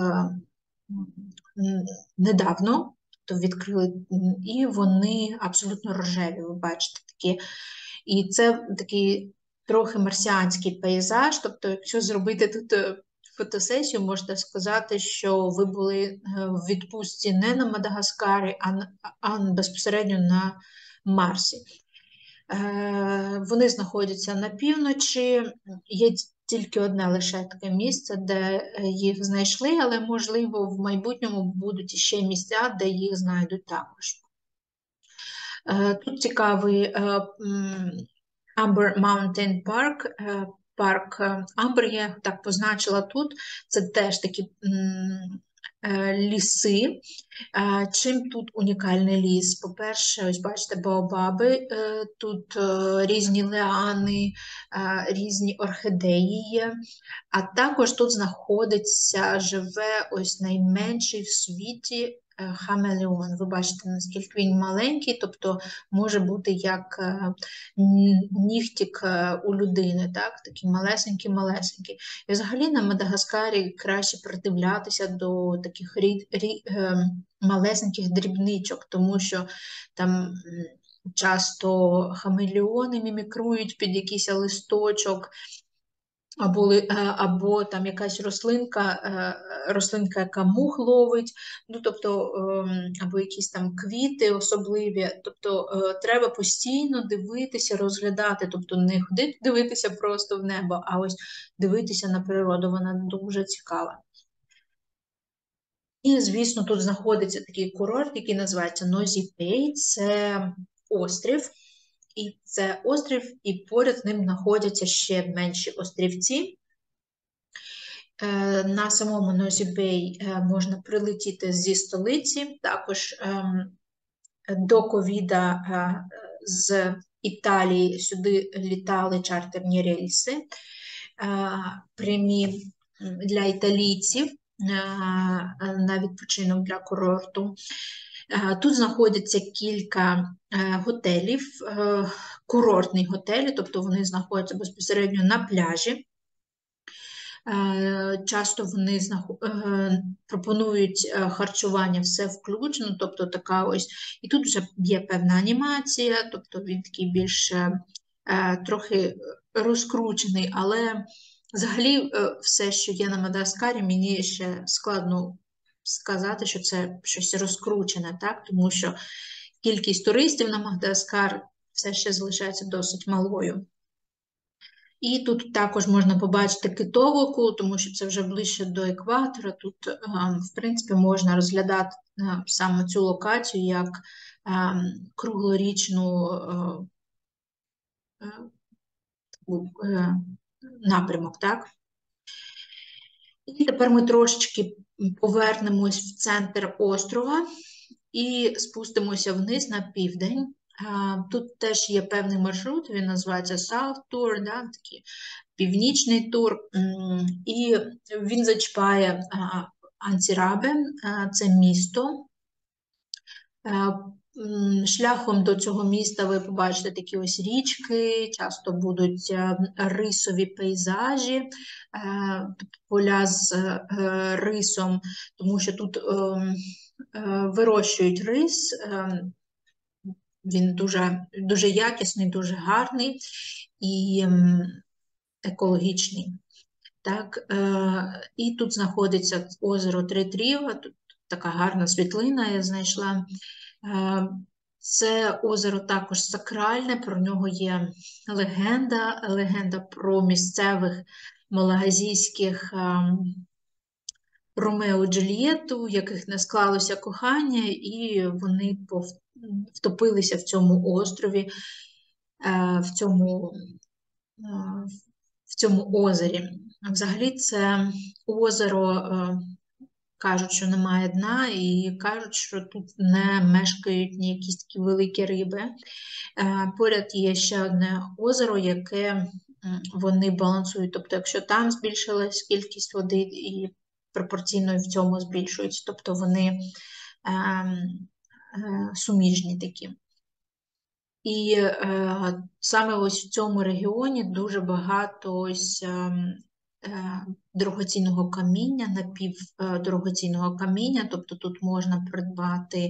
A: недавно, то відкрили, і вони абсолютно рожеві, ви бачите, такі. І це такий трохи марсіанський пейзаж, тобто якщо зробити тут фотосесію, можете сказати, що ви були в відпустці не на Мадагаскарі, а безпосередньо на Марсі. Вони знаходяться на півночі, є тільки одне лише таке місце, де їх знайшли, але, можливо, в майбутньому будуть ще місця, де їх знайдуть також. Тут цікавий Amber Mountain Park, парк Амбер, я так позначила тут, це теж такі ліси. Чим тут унікальний ліс? По-перше, ось бачите, баобаби, тут різні ліани, різні орхідеї є, а також тут знаходиться, живе ось найменший в світі хамелеон. Ви бачите, наскільки він маленький, тобто може бути як нігтік у людини, так? Такі малесенькі-малесенькі. І взагалі на Мадагаскарі краще придивлятися до таких малесеньких дрібничок, тому що там часто хамелеони мімікрують під якийсь листочок, або там якась рослинка, яка мух ловить, ну, тобто, або якісь там квіти особливі. Тобто треба постійно дивитися, розглядати, тобто не ходити дивитися просто в небо, а ось дивитися на природу, вона дуже цікава. І, звісно, тут знаходиться такий курорт, який називається Nosy Be, це острів. І це острів, і поряд з ним знаходяться ще менші острівці. На самому Nosy Be можна прилетіти зі столиці, також до ковіда з Італії сюди літали чартерні рейси, прямі для італійців на відпочинок для курорту. Тут знаходяться кілька готелів, курортні готелі, тобто вони знаходяться безпосередньо на пляжі. Часто вони пропонують харчування все включно, тобто така ось, і тут вже є певна анімація, тобто він такий більш трохи розкручений, але взагалі все, що є на Мадагаскарі, мені ще складно сказати, що це щось розкручене, так? Тому що кількість туристів на Мадагаскар все ще залишається досить малою. І тут також можна побачити китову акулу, тому що це вже ближче до екватора. Тут, в принципі, можна розглядати саме цю локацію як круглорічну напрямок, так? І тепер ми трошечки повернемось в центр острова і спустимося вниз на південь. Тут теж є певний маршрут, він називається South Tour, да, такий північний тур, і він зачіпає Антірабе, це місто. Шляхом до цього міста ви побачите такі ось річки, часто будуть рисові пейзажі, поля з рисом, тому що тут вирощують рис, він дуже якісний, дуже гарний і екологічний. Так, і тут знаходиться озеро Третріва, тут така гарна світлина я знайшла. Це озеро також сакральне, про нього є легенда про місцевих малагазійських Ромео і Джульєтту, у яких не склалося кохання, і вони втопилися в цьому острові, в цьому озері. Взагалі це озеро, кажуть, що немає дна, і кажуть, що тут не мешкають ні якісь такі великі риби. Поряд є ще одне озеро, яке вони балансують. Тобто, якщо там збільшилась кількість води, і пропорційно в цьому збільшується, тобто вони суміжні такі. І саме ось в цьому регіоні дуже багато ось дорогоцінного каміння, напівдорогоцінного каміння, тобто тут можна придбати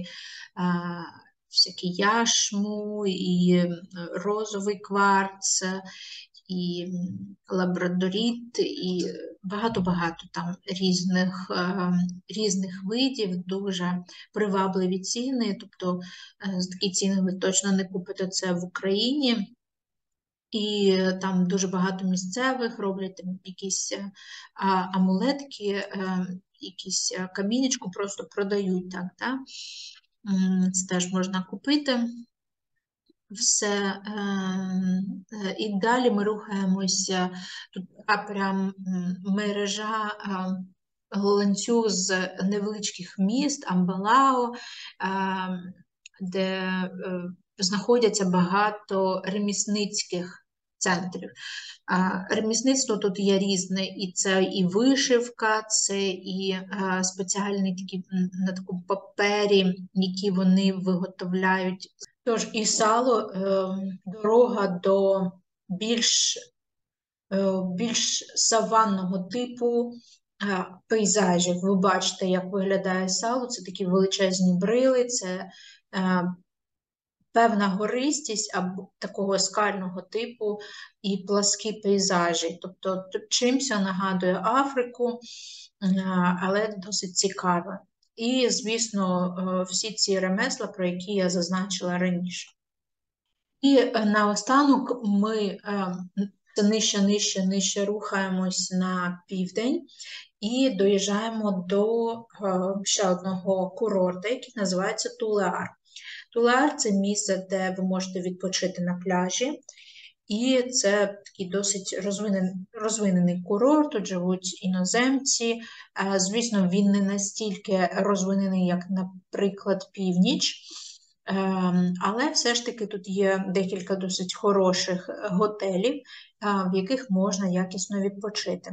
A: всякі яшму і розовий кварц, і лабрадоріт, і багато-багато там різних видів, дуже привабливі ціни, тобто за такі ціни ви точно не купите це в Україні. І там дуже багато місцевих роблять там якісь амулетки, якісь камінечку просто продають так, так? Це теж можна купити. Все. І далі ми рухаємося. Тут така прям мережа, ланцюг з невеличких міст, Амбалао, де знаходяться багато ремісницьких центрів. Ремісництво тут є різне, і це і вишивка, це і спеціальні такі на такому папері, які вони виготовляють. Тож і сало, дорога до більш саванного типу пейзажів. Ви бачите, як виглядає сало, це такі величезні брили, це певна гористість або такого скального типу і пласкі пейзажі. Тобто чимся нагадує Африку, але досить цікаве. І, звісно, всі ці ремесла, про які я зазначила раніше. І наостанок ми нижче рухаємось на південь і доїжджаємо до ще одного курорту, який називається Тулеар. Тулеар – це місце, де ви можете відпочити на пляжі, і це такий досить розвинений курорт, тут живуть іноземці. Звісно, він не настільки розвинений, як, наприклад, північ, але все ж таки тут є декілька досить хороших готелів, в яких можна якісно відпочити.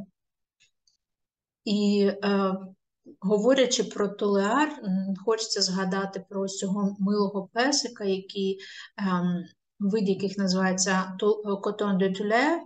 A: І говорячи про Тулеар, хочеться згадати про цього милого песика, вид яких називається Coton de Tulare,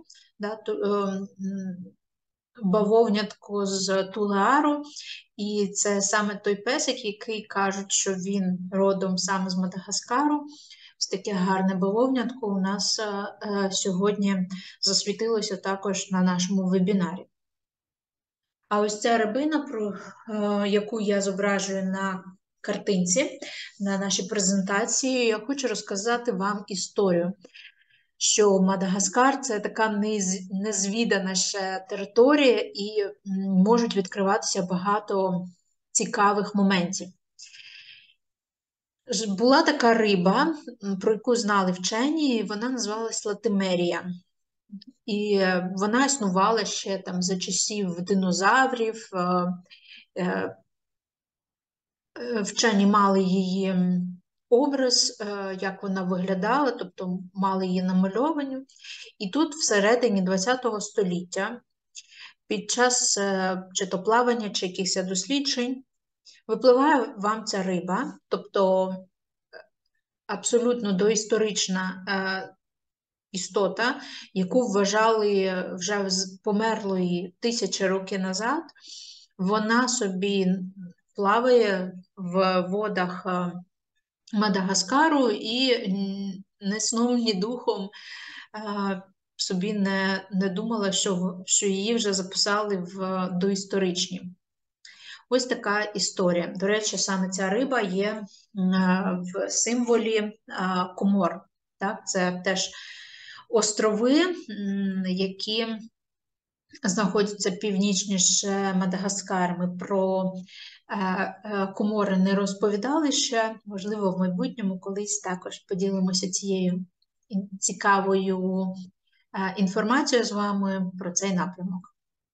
A: бавовнятко з Тулеару. І це саме той песик, який кажуть, що він родом саме з Мадагаскару. Ось таке гарне бавовнятко у нас сьогодні засвітилося також на нашому вебінарі. А ось ця рибина, про яку я зображую на картинці, на нашій презентації, я хочу розказати вам історію, що Мадагаскар – це така незвідана ще територія і можуть відкриватися багато цікавих моментів. Була така риба, про яку знали вчені, вона називалась латимерія. І вона існувала ще там за часів динозаврів. Вчені мали її образ, як вона виглядала, тобто мали її намальовані. І тут всередині ХХ століття, під час чи то плавання, чи якихось досліджень, випливає вам ця риба, тобто абсолютно доісторична істота, яку вважали вже померлої тисячі років назад. Вона собі плаває в водах Мадагаскару і ні сном, ні духом собі не думала, що її вже записали в доісторичні. Ось така історія. До речі, саме ця риба є в символі Комор. Так? Це теж острови, які знаходяться північніше Мадагаскар. Ми про Комори не розповідали ще, можливо, в майбутньому колись також поділимося цією цікавою інформацією з вами про цей напрямок.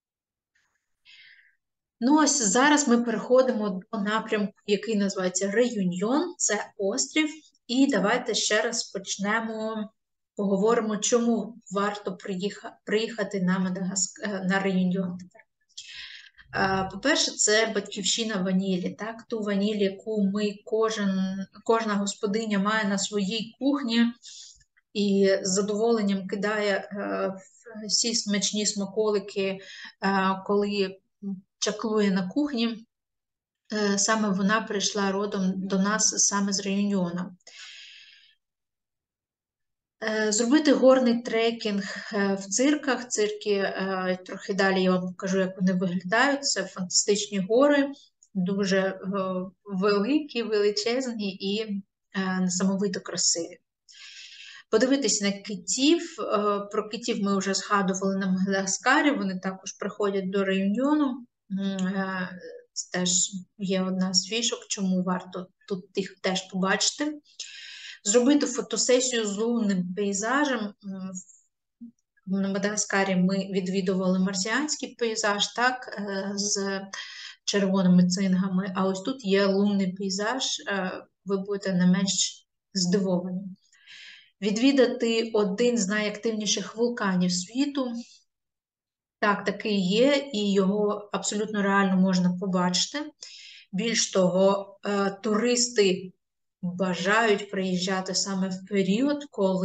A: Ну, ось зараз ми переходимо до напрямку, який називається Реюньйон, це острів. І давайте ще раз поговоримо, чому варто приїхати на Реюньйон. По-перше, це батьківщина ванілі, так? Ту ваніль, яку кожна господиня має на своїй кухні і з задоволенням кидає всі смачні смаколики, коли чаклує на кухні. Саме вона прийшла родом до нас саме з Реюньйону. Зробити горний трекінг в цирках. Цирки, трохи далі я вам покажу, як вони виглядають. Це фантастичні гори, дуже великі, величезні і несамовито красиві. Подивитись на китів. Про китів ми вже згадували на Мадагаскарі, вони також приходять до Реюньйону. Це теж є одна з фішок, чому варто тут їх теж побачити. Зробити фотосесію з лунним пейзажем. На Мадагаскарі ми відвідували марсіанський пейзаж, так, з червоними цингами, а ось тут є лунний пейзаж, ви будете не менш здивовані. Відвідати один з найактивніших вулканів світу. Так, такий є, і його абсолютно реально можна побачити. Більш того, туристи бажають приїжджати саме в період,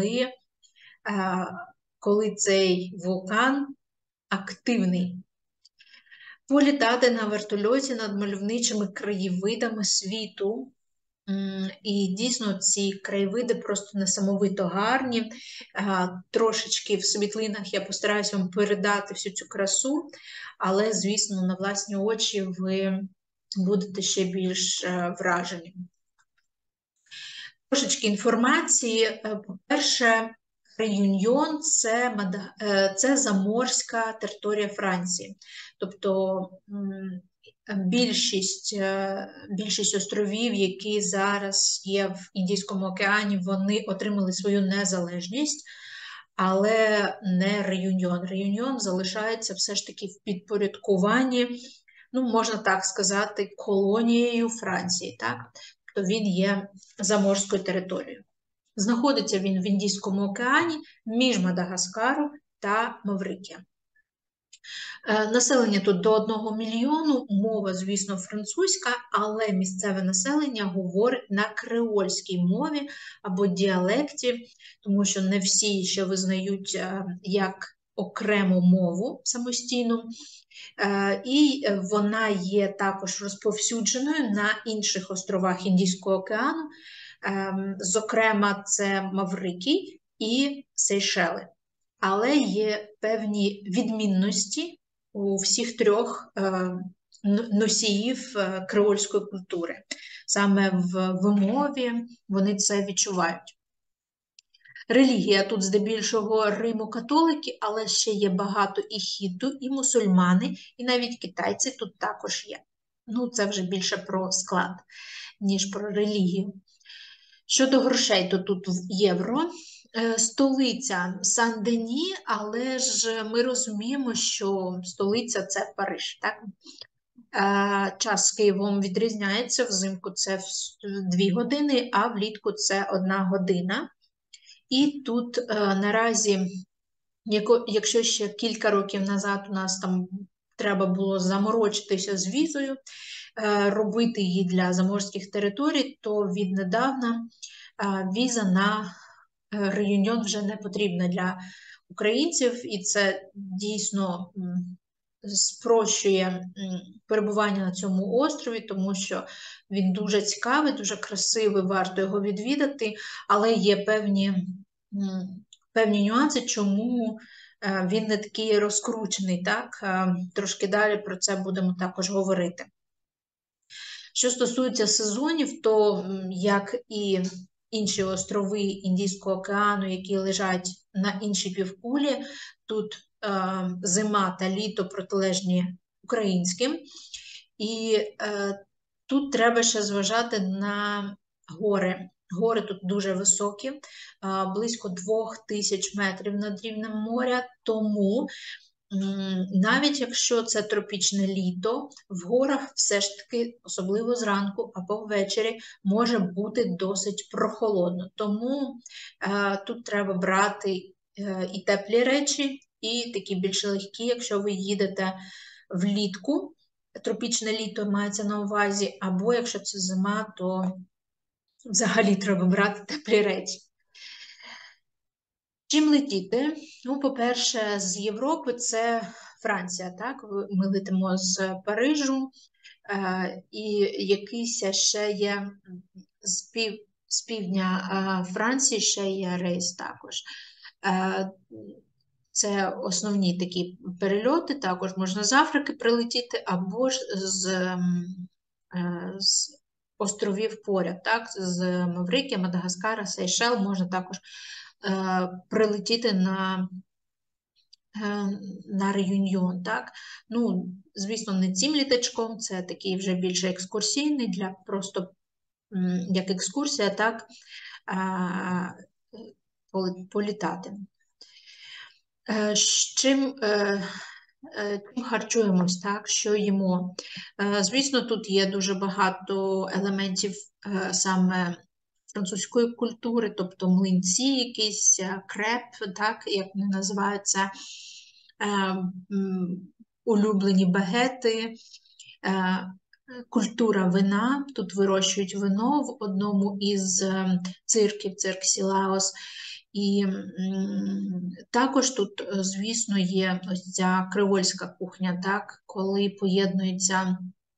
A: коли цей вулкан активний. Політати на вертольоті над мальовничими краєвидами світу. І дійсно ці краєвиди просто несамовито гарні. Трошечки в світлинах я постараюся вам передати всю цю красу, але, звісно, на власні очі ви будете ще більш вражені. Трошечки інформації. По-перше, Реюньйон – це заморська територія Франції. Тобто більшість островів, які зараз є в Індійському океані, вони отримали свою незалежність, але не Реюньйон. Реюньйон залишається все ж таки в підпорядкуванні, ну, можна так сказати, колонією Франції, так? Тобто він є заморською територією. Знаходиться він в Індійському океані між Мадагаскаром та Маврикією. Населення тут до 1 мільйону, мова, звісно, французька, але місцеве населення говорить на креольській мові або діалекті, тому що не всі ще визнають як окрему мову самостійну. І вона є також розповсюдженою на інших островах Індійського океану, зокрема, це Маврикій і Сейшели. Але є певні відмінності у всіх трьох носіїв креольської культури. Саме в вимові вони це відчувають. Релігія тут здебільшого римо-католики, але ще є багато і хіту, і мусульмани, і навіть китайці тут також є. Ну, це вже більше про склад, ніж про релігію. Щодо грошей, то тут в євро. Столиця Сан-Дені, але ж ми розуміємо, що столиця – це Париж, так? Час з Києвом відрізняється, взимку це 2 години, а влітку це 1 година. І тут наразі, якщо ще кілька років назад у нас там треба було заморочитися з візою, робити її для заморських територій, то віднедавна віза на Реюньйон вже не потрібна для українців, і це дійсно спрощує перебування на цьому острові, тому що він дуже цікавий, дуже красивий, варто його відвідати, але є певні нюанси, чому він не такий розкручений, так? Трошки далі про це будемо також говорити. Що стосується сезонів, то, як і інші острови Індійського океану, які лежать на іншій півкулі, тут зима та літо протилежні українським. І тут треба ще зважати на гори. Гори тут дуже високі, близько 2000 метрів над рівнем моря, тому навіть якщо це тропічне літо, в горах все ж таки, особливо зранку або ввечері, може бути досить прохолодно. Тому тут треба брати і теплі речі, і такі більш легкі, якщо ви їдете влітку, тропічне літо мається на увазі, або якщо це зима, то взагалі треба брати теплі речі. Чим летіти? Ну, по-перше, з Європи це Франція, так? Ми летимо з Парижу, і якийсь ще є з півдня Франції ще є рейс також. Це основні такі перельоти, також можна з Африки прилетіти, або ж з островів поряд, так, з Маврикія, Мадагаскара, Сейшел, можна також прилетіти на Реюньйон, так. Ну, звісно, не цим літачком, це такий вже більше екскурсійний, для просто як екскурсія, так, політати. Чим харчуємось, так, що їмо? Звісно, тут є дуже багато елементів саме французької культури, тобто млинці, якісь креп, так, як вони називаються, улюблені багети, культура вина. Тут вирощують вино в одному із цирків, цирк Сілаос. І також тут, звісно, є ось ця креольська кухня, так, коли поєднується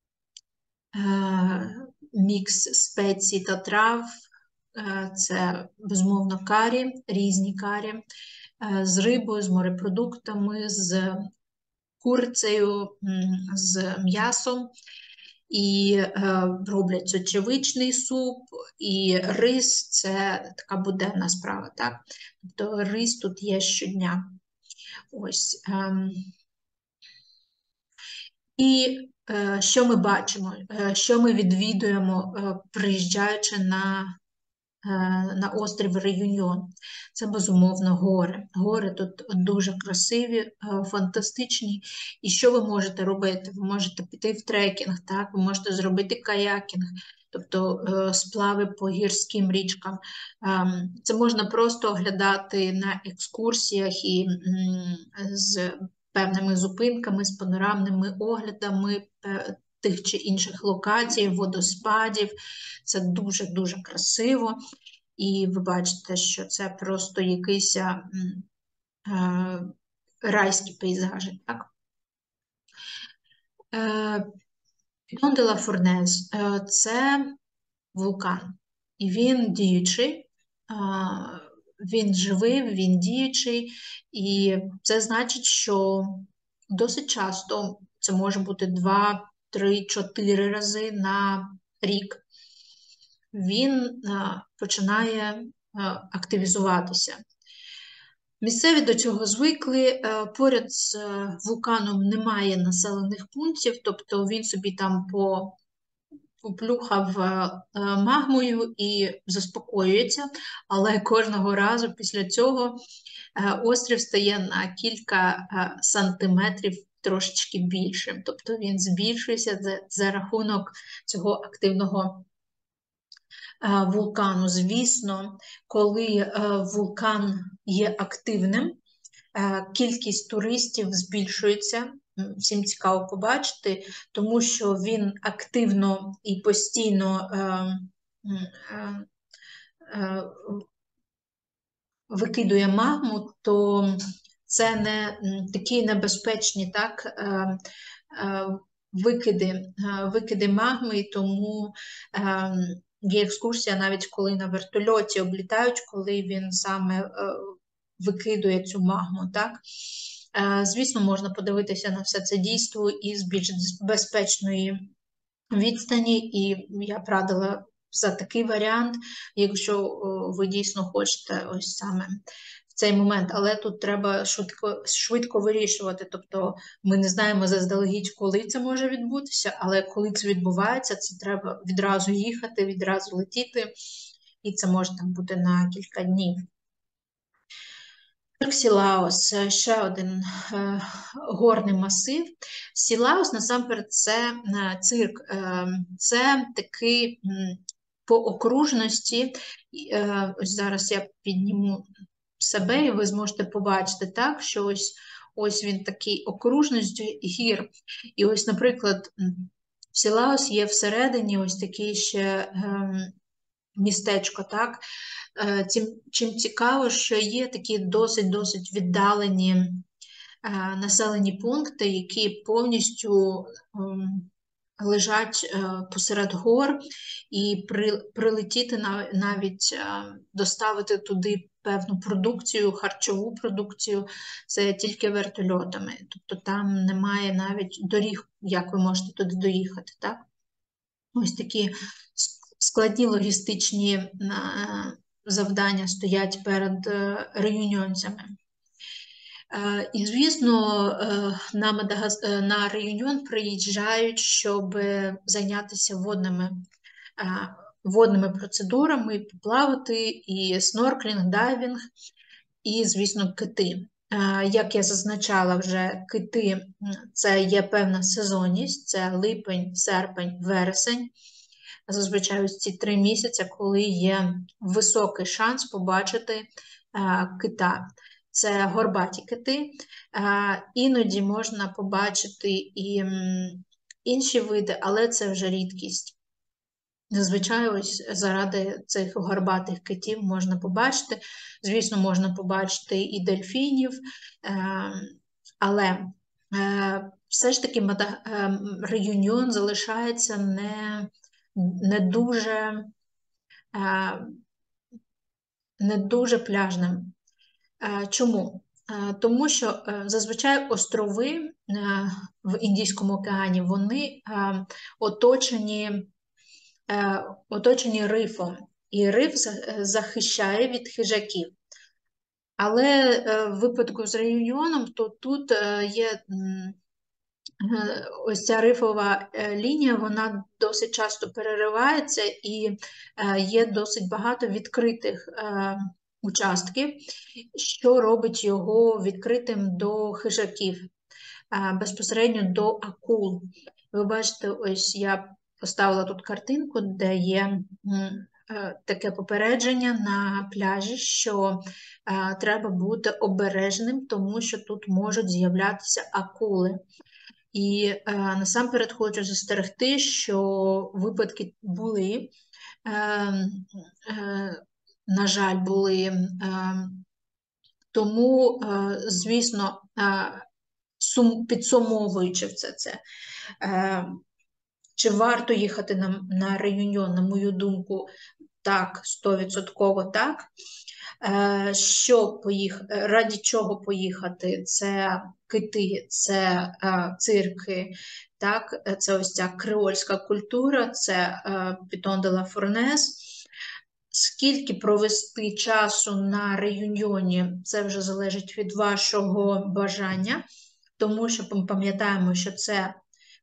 A: мікс спецій та трав, це, безумовно, карі, різні карі, з рибою, з морепродуктами, з курицею, з м'ясом. І роблять сочевичний суп, і рис – це така буденна справа, так? Тобто рис тут є щодня. Ось. І що ми бачимо, що ми відвідуємо, приїжджаючи на острів Реюньйон? Це, безумовно, гори. Гори тут дуже красиві, фантастичні. І що ви можете робити? Ви можете піти в трекінг, так? Ви можете зробити каякінг, тобто сплави по гірським річкам. Це можна просто оглядати на екскурсіях і з певними зупинками, з панорамними оглядами тих чи інших локацій, водоспадів. Це дуже-дуже красиво. І ви бачите, що це просто якийсь райські пейзажі, так? Піньон де ла Форнез – це вулкан. І він діючий, він живий, він діючий. І це значить, що досить часто, це може бути 2, 3, 4 рази на рік, він починає активізуватися. Місцеві до цього звикли, поряд з вулканом немає населених пунктів, тобто він собі там поплюхав магмою і заспокоюється, але кожного разу після цього острів стає на кілька сантиметрів трошечки більшим, тобто він збільшується за рахунок цього активного вулкану. Звісно, коли вулкан є активним, кількість туристів збільшується. Всім цікаво побачити, тому що він активно і постійно викидує магму, то це не такі небезпечні, так, викиди магми, і тому є екскурсія, навіть коли на вертольоті облітають, коли він саме викидує цю магму, так? Звісно, можна подивитися на все це дійство із більш безпечної відстані, і я б радила за такий варіант, якщо ви дійсно хочете ось саме в цей момент, але тут треба швидко вирішувати, тобто ми не знаємо заздалегідь, коли це може відбутися, але коли це відбувається, це треба відразу їхати, відразу летіти, і це може там бути на кілька днів. Цирк Сілаос – ще один горний масив. Сілаос, насамперед, це цирк. Це такий по окружності, ось зараз я підніму себе, і ви зможете побачити, так, що ось він такий окружність гір. І ось, наприклад, в Сілаос є всередині ось такий ще містечко, так. Чим цікаво, що є такі досить віддалені населені пункти, які повністю лежать посеред гор, і прилетіти навіть доставити туди певну продукцію, харчову продукцію, це тільки вертольотами. Тобто там немає навіть доріг, як ви можете туди доїхати, так? Ось такі складні логістичні завдання стоять перед реюньонцями. І, звісно, на Реюньон приїжджають, щоб зайнятися водними процедурами, поплавати, і снорклінг, дайвінг, і, звісно, кити. Як я зазначала вже, кити – це є певна сезонність, це липень, серпень, вересень. Зазвичай ось ці 3 місяці, коли є високий шанс побачити кита. Це горбаті кити. Іноді можна побачити і інші види, але це вже рідкість. Зазвичай ось заради цих горбатих китів можна побачити. Звісно, можна побачити і дельфінів, але все ж таки Реюньон залишається не дуже пляжним. Чому? Тому що зазвичай острови в Індійському океані, вони оточені рифом, і риф захищає від хижаків. Але в випадку з Реюньоном, то тут є ось ця рифова лінія, вона досить часто переривається, і є досить багато відкритих участків, що робить його відкритим до хижаків, безпосередньо до акул. Ви бачите, ось я поставила тут картинку, де є таке попередження на пляжі, що треба бути обережним, тому що тут можуть з'являтися акули. І насамперед хочу застерегти, що випадки були, на жаль, були. Тому, звісно, підсумовуючи все це, чи варто їхати на Реюньон, на мою думку, так, 100% так. Раді чого поїхати? Це кити, це цирки, так? Це ось ця креольська культура, це Пітон де ла Форнес. Скільки провести часу на Реюньоні, це вже залежить від вашого бажання, тому що ми пам'ятаємо, що це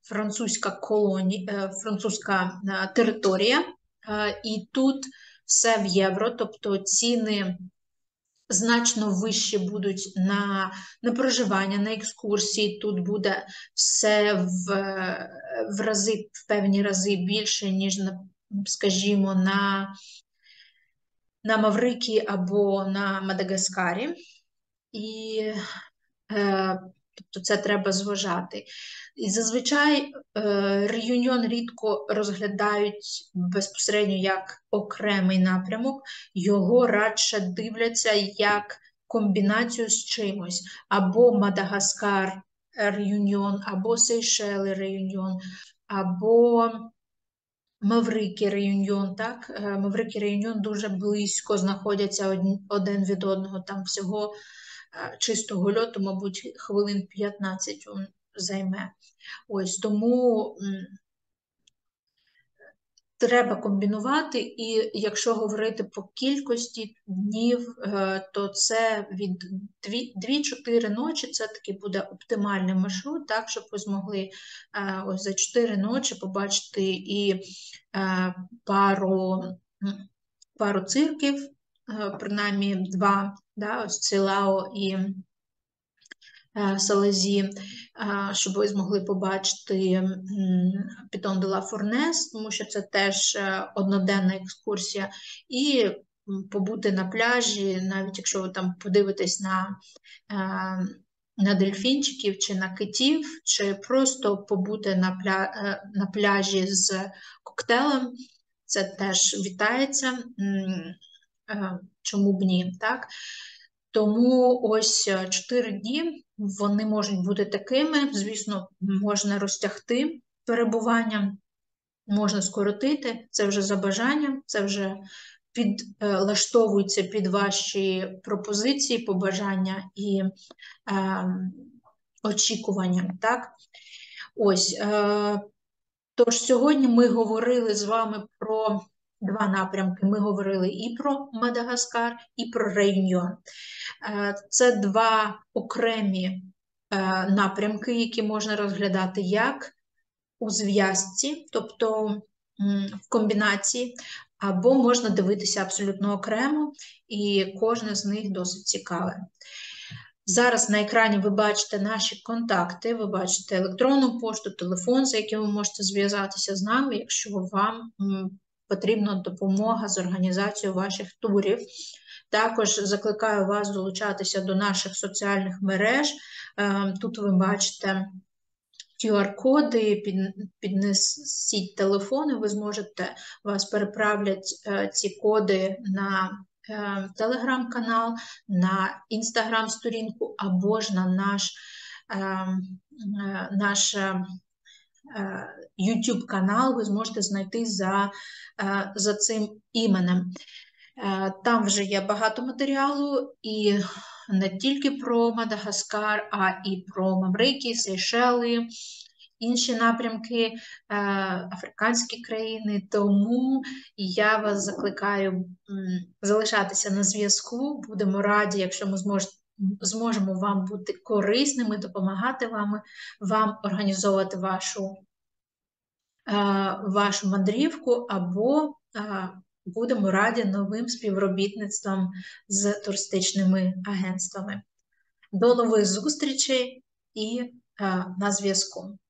A: французька територія, і тут все в євро, тобто ціни значно вищі будуть на проживання, на екскурсії. Тут буде все в певні рази більше, ніж, скажімо, на Маврикії або на Мадагаскарі. І тобто це треба зважати. І зазвичай Реюньон рідко розглядають безпосередньо як окремий напрямок, його радше дивляться як комбінацію з чимось. Або Мадагаскар Реюньон, або Сейшели Реюньон, або Маврикій Реюньон, так? Маврикій Реюньон дуже близько знаходяться один від одного, там всього чистого льоту, мабуть, хвилин 15 він займе. Ось, тому треба комбінувати, і якщо говорити по кількості днів, то це від 2-4 ночі, це таки буде оптимальний маршрут, так, щоб ви змогли ось за 4 ночі побачити і пару цирків, принаймні 2, да, ось Цилао і Салазі, щоб ви змогли побачити Пітон де ла Форнес, тому що це теж одноденна екскурсія, і побути на пляжі, навіть якщо ви там подивитесь на дельфінчиків чи на китів, чи просто побути на пляжі з коктейлем, це теж вітається, чому б ні, так? Тому ось 4 дні, вони можуть бути такими, звісно, можна розтягти перебування можна скоротити, це вже за бажанням, це вже підлаштовується під ваші пропозиції, побажання і очікування. Так? Ось, тож сьогодні ми говорили з вами про два напрямки. Ми говорили і про Мадагаскар, і про Реюньйон. Це два окремі напрямки, які можна розглядати як у зв'язці, тобто в комбінації, або можна дивитися абсолютно окремо, і кожне з них досить цікаве. Зараз на екрані ви бачите наші контакти, ви бачите електронну пошту, телефон, за яким ви можете зв'язатися з нами, якщо вам потрібна допомога з організацією ваших турів. Також закликаю вас долучатися до наших соціальних мереж. Тут ви бачите QR-коди, піднесіть телефони, ви зможете, вас переправлять ці коди на Телеграм-канал, на Інстаграм-сторінку або ж на наш YouTube-канал, ви зможете знайти за цим іменем. Там вже є багато матеріалу, і не тільки про Мадагаскар, а і про Маврикій, Сейшели, інші напрямки, африканські країни. Тому я вас закликаю залишатися на зв'язку. Будемо раді, якщо ми зможемо вам бути корисними, допомагати вам організовувати вашу мандрівку, або будемо раді новим співробітництвам з туристичними агентствами. До нових зустрічей і на зв'язку.